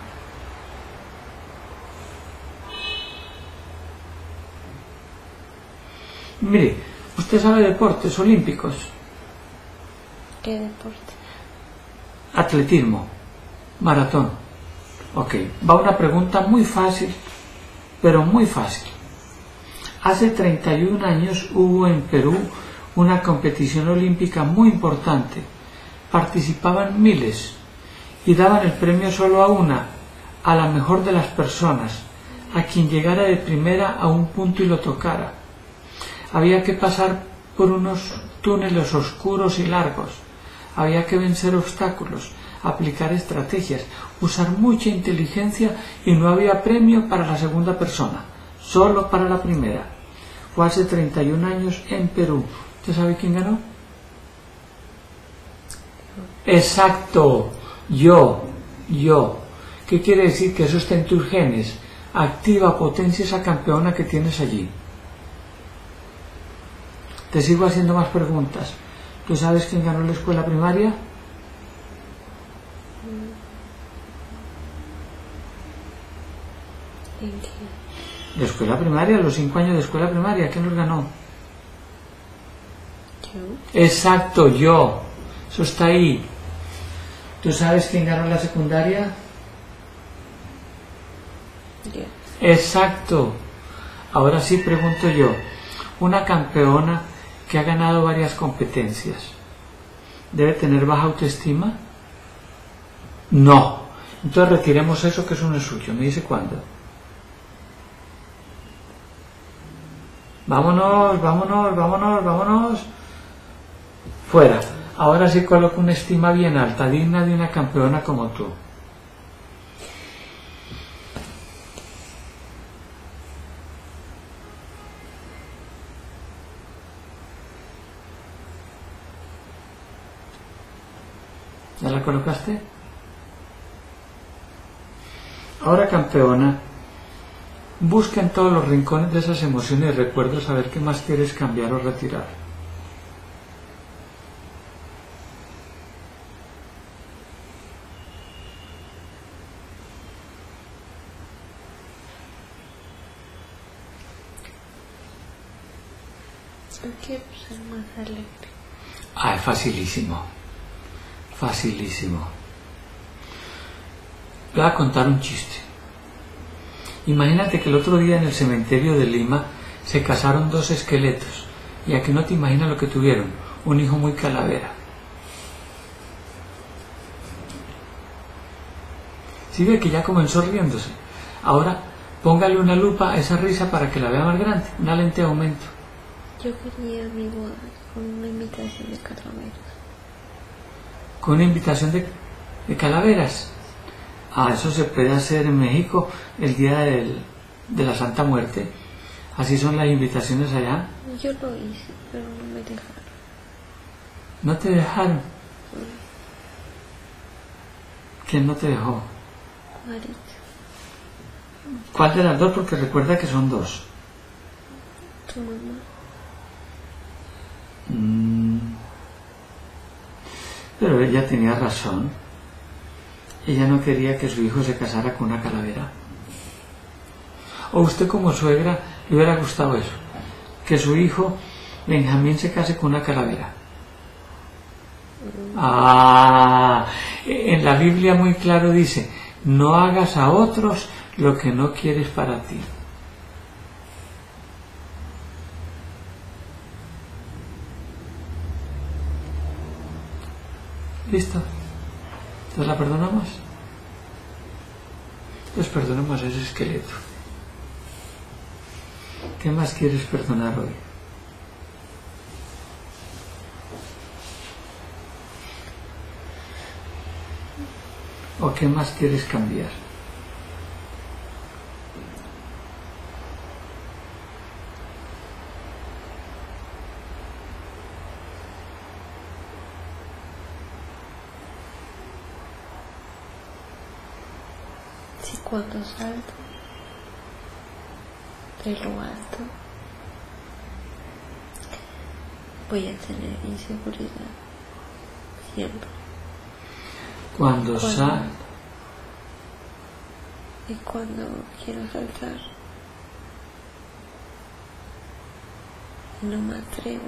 Mire, usted sabe deportes olímpicos. ¿Qué deporte? Atletismo, maratón. Ok, va una pregunta muy fácil, pero muy fácil. Hace treinta y un años hubo en Perú una competición olímpica muy importante. Participaban miles y daban el premio solo a una, a la mejor de las personas, a quien llegara de primera a un punto y lo tocara. Había que pasar por unos túneles oscuros y largos, había que vencer obstáculos, aplicar estrategias, usar mucha inteligencia y no había premio para la segunda persona, solo para la primera. Fue hace treinta y un años en Perú. ¿Usted sabe quién ganó? Exacto, yo, yo. ¿Qué quiere decir? Que eso está en tus genes. Activa, potencia esa campeona que tienes allí. Te sigo haciendo más preguntas. ¿Tú sabes quién ganó la escuela primaria? La escuela primaria, los cinco años de escuela primaria, ¿quién los ganó? Yo. Exacto, yo. Eso está ahí. ¿Tú sabes quién ganó la secundaria? Yo. Exacto. Ahora sí pregunto yo. Una campeona que ha ganado varias competencias, ¿debe tener baja autoestima? No. Entonces retiremos eso, que eso no es suyo. ¿Me dice cuándo? Vámonos, vámonos, vámonos, vámonos. Fuera. Ahora sí coloco una estima bien alta, digna de una campeona como tú. ¿Ya la colocaste? Ahora, campeona, busca en todos los rincones de esas emociones y recuerdos a ver qué más quieres cambiar o retirar. Yo quiero ser más alegre. Ah, es facilísimo. Facilísimo. Voy a contar un chiste. Imagínate que el otro día en el cementerio de Lima se casaron dos esqueletos y aquí no te imaginas lo que tuvieron, un hijo muy calavera. ¿Sí ve que ya comenzó riéndose? Ahora póngale una lupa a esa risa para que la vea más grande, una lente de aumento. Yo quería mi boda con una invitación de calaveras. Con una invitación de, de calaveras. Ah, eso se puede hacer en México el día del, de la Santa Muerte. Así son las invitaciones allá. Yo lo hice, pero no me dejaron. ¿No te dejaron? ¿Quién no te dejó? Marita. ¿Cuál de las dos? Porque recuerda que son dos. Tu mamá. Mm. Pero ella tenía razón. Ella no quería que su hijo se casara con una calavera. ¿O usted como suegra le hubiera gustado eso? Que su hijo Benjamín se case con una calavera. Ah, en la Biblia muy claro dice, no hagas a otros lo que no quieres para ti. ¿Listo? ¿Entonces la perdonamos? Pues perdonemos a ese esqueleto. ¿Qué más quieres perdonar hoy? ¿O qué más quieres cambiar? Si cuando salto de lo alto voy a tener inseguridad siempre. Cuando, Cuando- sal... Y cuando quiero saltar, no me atrevo.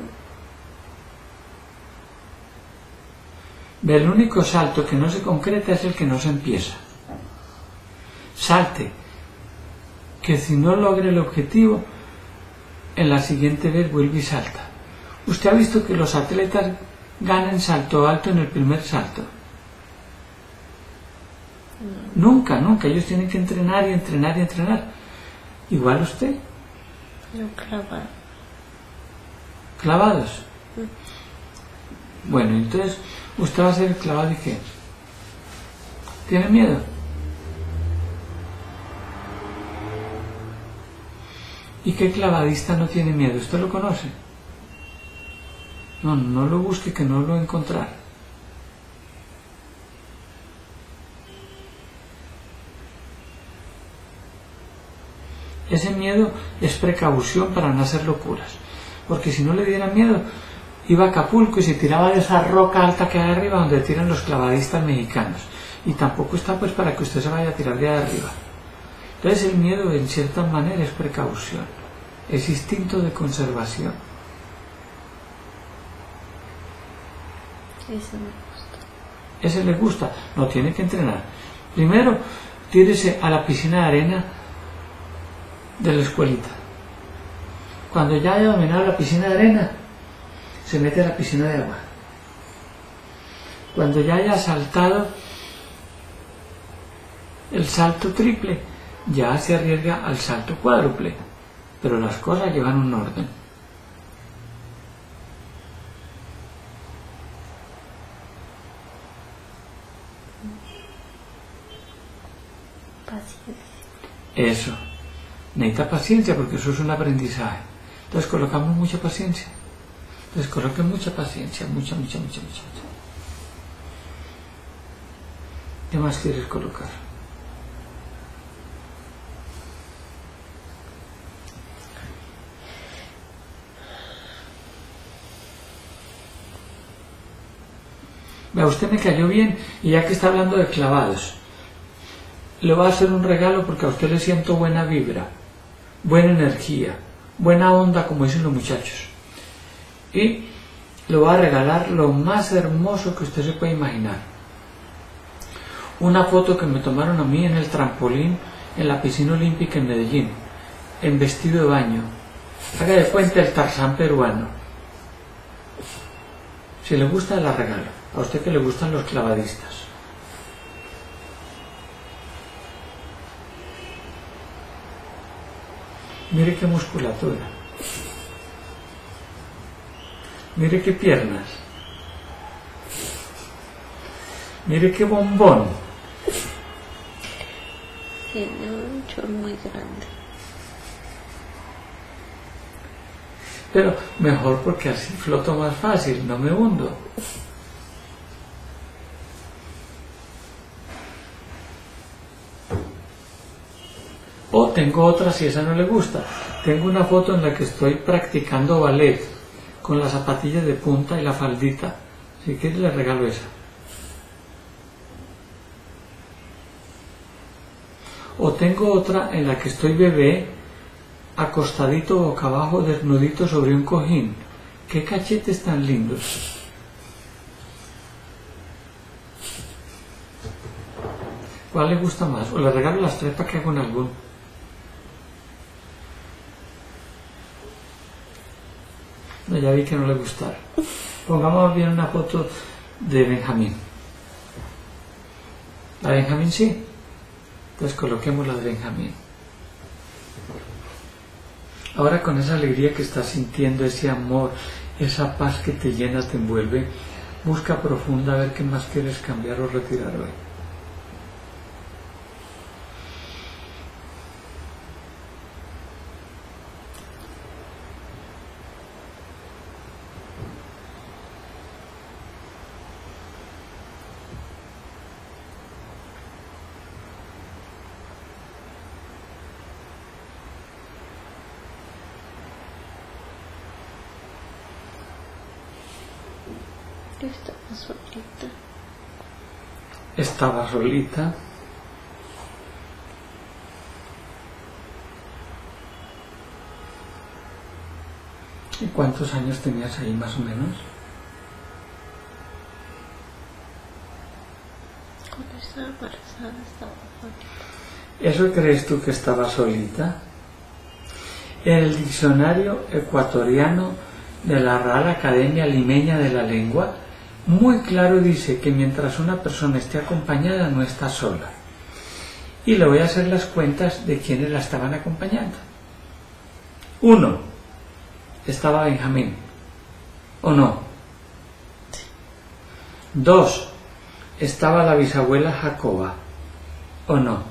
El único salto que no se concreta es el que no se empieza. Salte, que si no logra el objetivo, en la siguiente vez vuelve y salta. Usted ha visto que los atletas ganan salto alto en el primer salto. Nunca, nunca. Ellos tienen que entrenar y entrenar y entrenar. Igual usted. No clavar. Clavados. Bueno, entonces, ¿usted va a ser el clavado y qué? ¿Tiene miedo? ¿Y qué clavadista no tiene miedo? ¿Usted lo conoce? No, no lo busque, que no lo va a encontrar. Ese miedo es precaución para no hacer locuras. Porque si no le diera miedo, iba a Acapulco y se tiraba de esa roca alta que hay arriba donde tiran los clavadistas mexicanos. Y tampoco está pues para que usted se vaya a tirar de ahí arriba. Entonces el miedo en cierta manera es precaución, es instinto de conservación. Eso me gusta. Ese le gusta, no tiene que entrenar. Primero, tírese a la piscina de arena de la escuelita. Cuando ya haya dominado la piscina de arena, se mete a la piscina de agua. Cuando ya haya saltado el salto triple, ya se arriesga al salto cuádruple. Pero las cosas llevan un orden. Paciencia. Eso. Necesita paciencia porque eso es un aprendizaje. Entonces colocamos mucha paciencia. Entonces coloquen mucha paciencia, mucha, mucha, mucha, mucha, mucha. ¿Qué más quieres colocar? Vea, usted me cayó bien y ya que está hablando de clavados, le voy a hacer un regalo porque a usted le siento buena vibra, buena energía, buena onda, como dicen los muchachos. Y le voy a regalar lo más hermoso que usted se puede imaginar. Una foto que me tomaron a mí en el trampolín en la piscina olímpica en Medellín, en vestido de baño. Haga de cuenta el Tarzán peruano. Si le gusta, la regalo. A usted que le gustan los clavadistas. Mire qué musculatura. Mire qué piernas. Mire qué bombón. Tiene un chorro muy grande. Pero mejor porque así floto más fácil, no me hundo. O tengo otra si esa no le gusta. Tengo una foto en la que estoy practicando ballet con las zapatillas de punta y la faldita. Si quiere le regalo esa. O tengo otra en la que estoy bebé, acostadito boca abajo, desnudito sobre un cojín. ¡Qué cachetes tan lindos! ¿Cuál le gusta más? O le regalo las tres para que hagan algún. No, ya vi que no le gustara. Pongamos bien una foto de Benjamín. La de Benjamín sí. Entonces coloquemos la de Benjamín. Ahora con esa alegría que estás sintiendo, ese amor, esa paz que te llena, te envuelve, busca profunda a ver qué más quieres cambiar o retirar hoy. Estaba solita. Estaba solita. ¿Y cuántos años tenías ahí más o menos? Cuando estaba embarazada estaba solita. ¿Eso crees tú que estaba solita? En el diccionario ecuatoriano de la Real Academia Limeña de la Lengua, muy claro dice que mientras una persona esté acompañada no está sola. Y le voy a hacer las cuentas de quienes la estaban acompañando. Uno, estaba Benjamín, ¿o no? Dos, estaba la bisabuela Jacoba, ¿o no?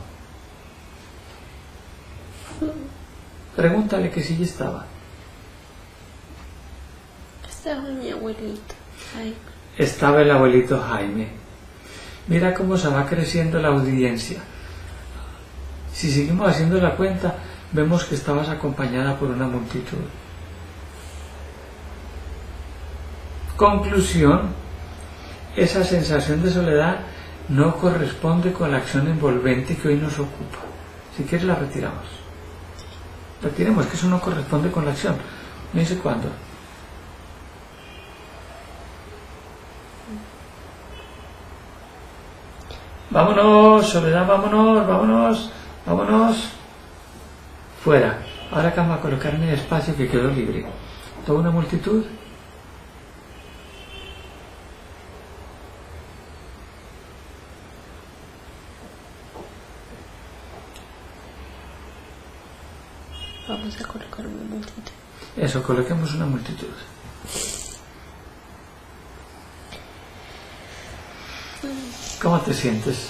Pregúntale que sí estaba. Estaba mi abuelito. Ay. Estaba el abuelito Jaime. Mira cómo se va creciendo la audiencia. Si seguimos haciendo la cuenta, vemos que estabas acompañada por una multitud. Conclusión, esa sensación de soledad no corresponde con la acción envolvente que hoy nos ocupa. Si quieres la retiramos. Retiremos, que eso no corresponde con la acción. No dice cuándo. Vámonos, soledad, vámonos, vámonos, vámonos. Fuera. Ahora que vamos a colocar en el espacio que quedó libre. Toda una multitud. Vamos a colocar una multitud. Eso, coloquemos una multitud. ¿Cómo te sientes?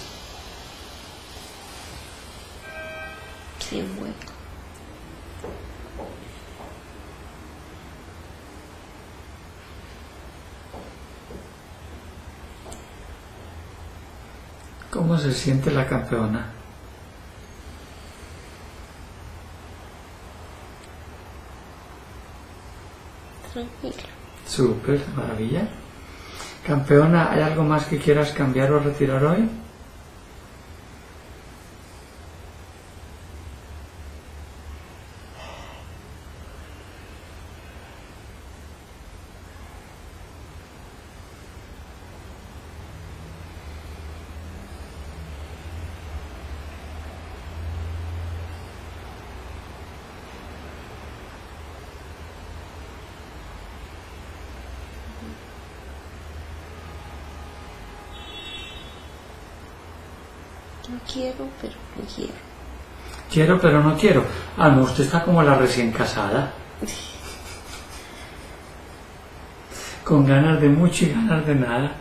Sí, bueno. ¿Cómo se siente la campeona? Tranquila. Súper, maravilla. Campeona, ¿hay algo más que quieras cambiar o retirar hoy? No quiero, pero no quiero. Quiero, pero no quiero. Ah, no, usted está como la recién casada. Con ganas de mucho y ganas de nada.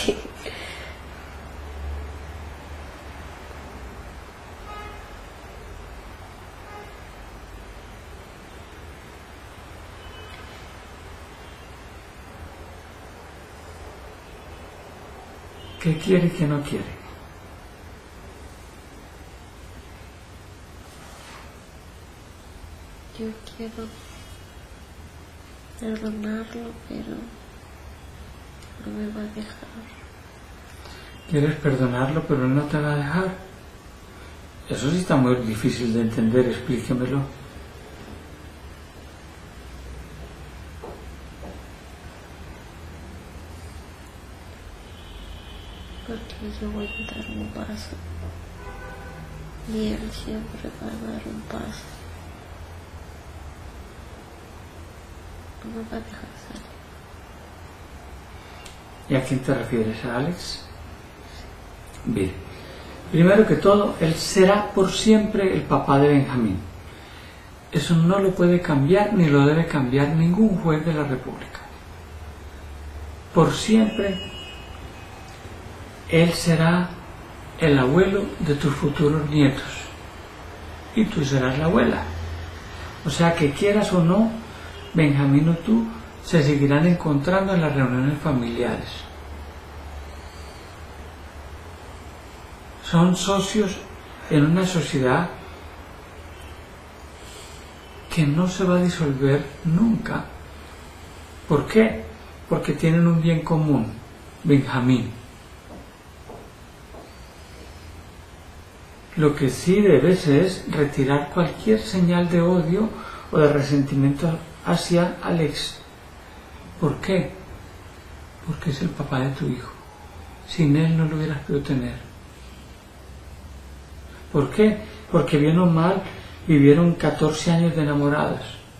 ¿Qué quiere y qué no quiere? Yo quiero perdonarlo, pero no me va a dejar. ¿Quieres perdonarlo, pero él no te va a dejar? Eso sí está muy difícil de entender, explíquemelo. Porque yo voy a dar un paso y él siempre va a dar un paso. No me va a dejar salir. ¿Y a quién te refieres? ¿A Alex? Bien, Primero que todo, él será por siempre el papá de Benjamín. Eso no lo puede cambiar ni lo debe cambiar ningún juez de la República. Por siempre, él será el abuelo de tus futuros nietos y tú serás la abuela. O sea que quieras o no, Benjamín o tú se seguirán encontrando en las reuniones familiares. Son socios en una sociedad que no se va a disolver nunca. ¿Por qué? Porque tienen un bien común, Benjamín. Lo que sí debes es retirar cualquier señal de odio o de resentimiento hacia Alex. ¿Por qué? Porque es el papá de tu hijo. Sin él no lo hubieras podido tener. ¿Por qué? Porque bien o mal vivieron catorce años de enamorados.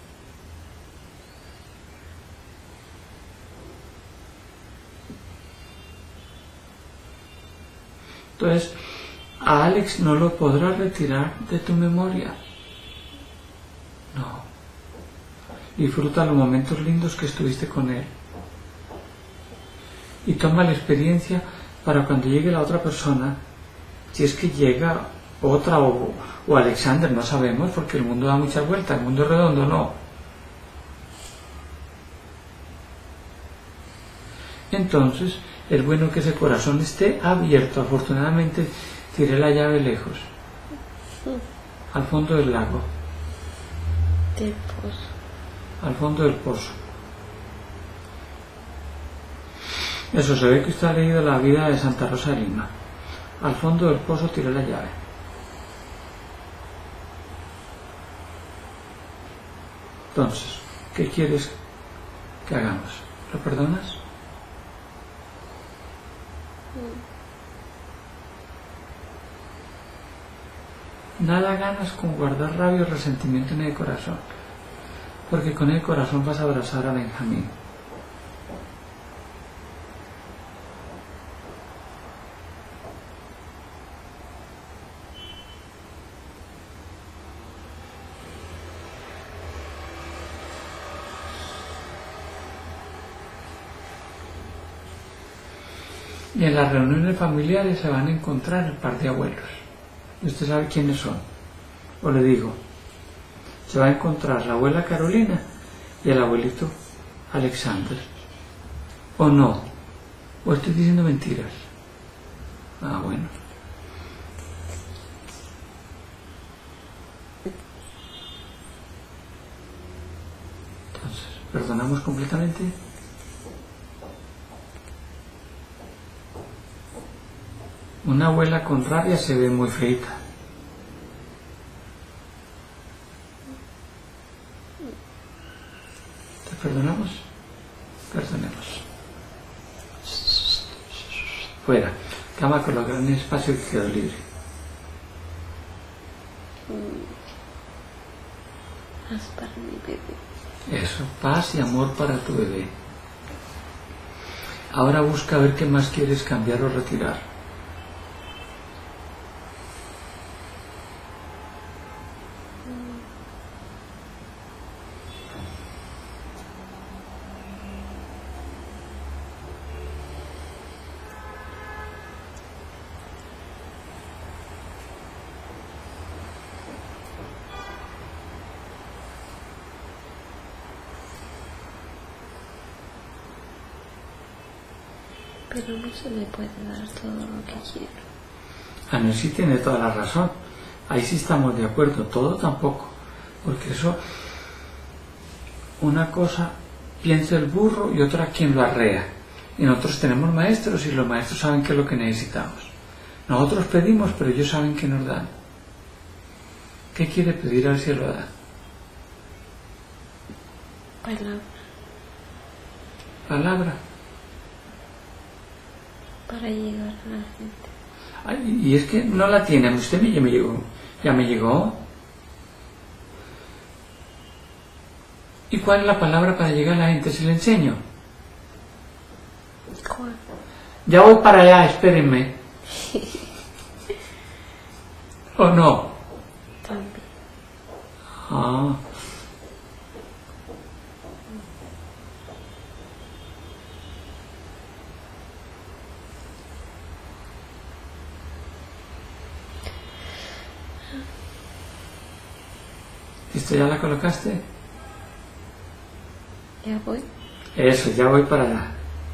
Entonces, a Alex no lo podrás retirar de tu memoria. No. Disfruta los momentos lindos que estuviste con él. Y toma la experiencia para cuando llegue la otra persona, si es que llega otra o, o Alexander, no sabemos, porque el mundo da muchas vueltas, el mundo es redondo, no. Entonces, es bueno que ese corazón esté abierto. Afortunadamente, tiré la llave lejos, al fondo del lago, del pozo. al fondo del pozo. Eso, se ve que usted ha leído la vida de Santa Rosa de Lima. Al fondo del pozo tiré la llave. Entonces, ¿qué quieres que hagamos? ¿Lo perdonas? Nada ganas con guardar rabia o resentimiento en el corazón, porque con el corazón vas a abrazar a Benjamín. Y en las reuniones familiares se van a encontrar el par de abuelos. Y usted sabe quiénes son. O le digo, se va a encontrar la abuela Carolina y el abuelito Alexander. ¿O no? ¿O estoy diciendo mentiras? Ah, bueno. Entonces, ¿perdonamos completamente? Una abuela con rabia se ve muy feita. ¿Te perdonamos? Perdonemos. Fuera. Cama con los grandes espacios que quedó libre. Paz para mi bebé. Eso, paz y amor para tu bebé. Ahora busca ver qué más quieres cambiar o retirar. Pero no se me puede dar todo lo que quiero. Ah, no, sí tiene toda la razón. Ahí sí estamos de acuerdo. Todo tampoco. Porque eso, una cosa piensa el burro y otra quien lo arrea. Y nosotros tenemos maestros y los maestros saben qué es lo que necesitamos. Nosotros pedimos, pero ellos saben que nos dan. ¿Qué quiere pedir al cielo da? Palabra. Palabra. Para llegar a la gente. Ay, y es que no la tiene. A usted ya me llegó. Ya me llegó. ¿Y cuál es la palabra para llegar a la gente? Se le enseño. ¿Cuál? Ya voy para allá, espérenme. ¿O no? También. Ah. ¿Listo? ¿Ya la colocaste? Ya voy. Eso, ya voy para allá.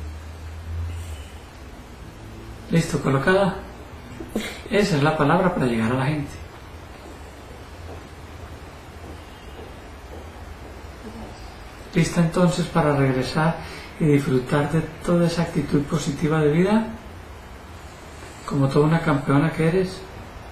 ¿Listo? ¿Colocada? Esa es la palabra para llegar a la gente. ¿Lista entonces para regresar y disfrutar de toda esa actitud positiva de vida? Como toda una campeona que eres.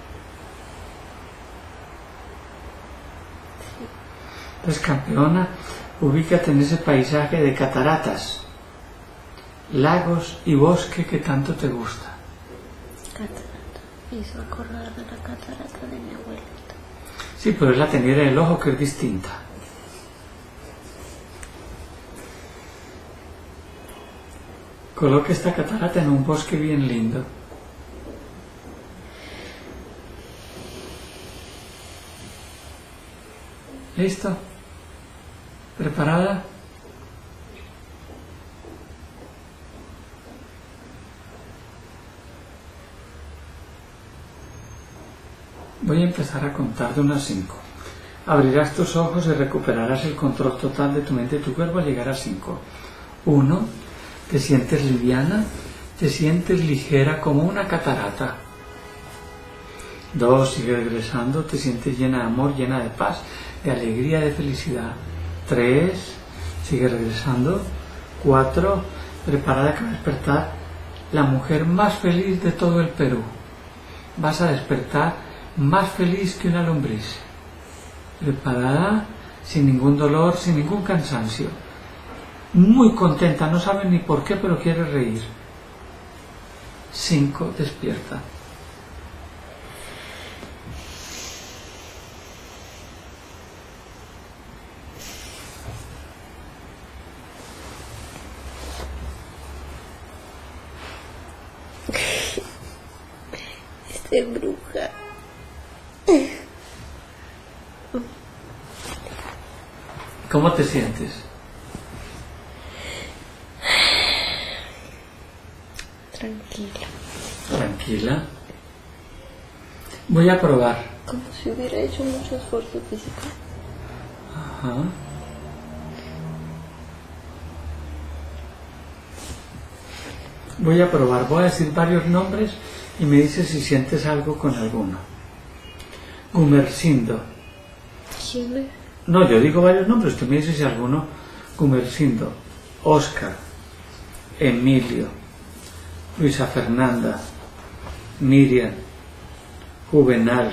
Entonces, campeona, ubícate en ese paisaje de cataratas, lagos y bosque que tanto te gusta. Catarata. Me hizo acordar de la catarata de mi abuelita. Sí, pero es la tenida del ojo que es distinta. Coloque esta catarata en un bosque bien lindo. ¿Listo? ¿Preparada? Voy a empezar a contar de unas cinco. Abrirás tus ojos y recuperarás el control total de tu mente y tu cuerpo al llegar a cinco. Uno, te sientes liviana, te sientes ligera como una catarata. Dos, sigue regresando, te sientes llena de amor, llena de paz, de alegría, de felicidad. Tres, sigue regresando. Cuatro, preparada que va a despertar la mujer más feliz de todo el Perú. Vas a despertar más feliz que una lombriz. Preparada, sin ningún dolor, sin ningún cansancio. Muy contenta, no sabe ni por qué, pero quiere reír. Cinco, despierta. Estoy bruja. ¿Cómo te sientes? Tranquila. Tranquila. Voy a probar. Como si hubiera hecho mucho esfuerzo físico. Ajá. Voy a probar. Voy a decir varios nombres y me dices si sientes algo con alguno. Gumersindo. ¿Quién es? No, yo digo varios nombres, tú me dices si alguno. Gumersindo, Oscar, Emilio, Luisa Fernanda, Miriam, Juvenal,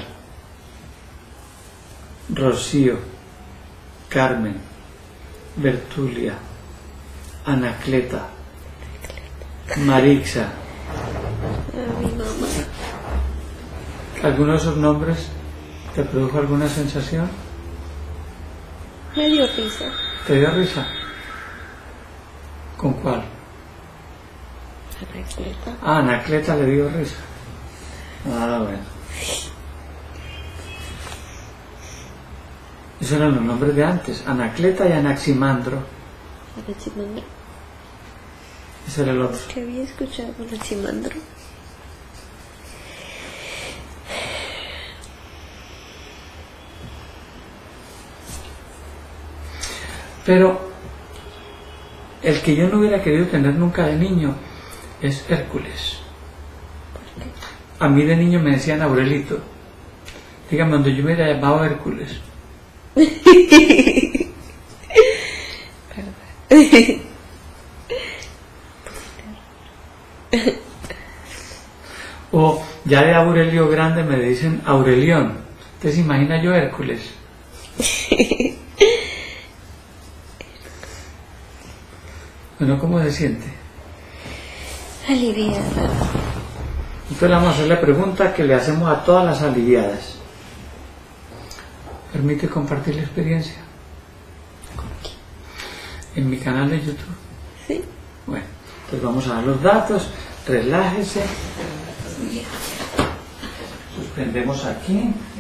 Rocío, Carmen, Bertulia, Anacleta, Marixa. A mi mamá. ¿Alguno de esos nombres te produjo alguna sensación? Me dio risa. ¿Te dio risa? ¿Con cuál? Anacleta. Ah, Anacleta le dio risa. Ah, bueno. Esos eran los nombres de antes, Anacleta y Anaximandro. Anaximandro. Ese era el otro. ¿Qué había escuchado Anaximandro? Pero el que yo no hubiera querido tener nunca de niño es Hércules. ¿Por qué? A mí de niño me decían Aurelito. Dígame, donde yo me hubiera llamado Hércules. O ya de Aurelio grande me dicen Aurelión. ¿Te imagina yo Hércules? Bueno, ¿cómo se siente? Aliviada. Entonces vamos a hacer la pregunta que le hacemos a todas las aliviadas. ¿Permite compartir la experiencia? ¿Con quién? En mi canal de YouTube. Sí. Bueno, entonces vamos a dar los datos, relájese. Suspendemos aquí.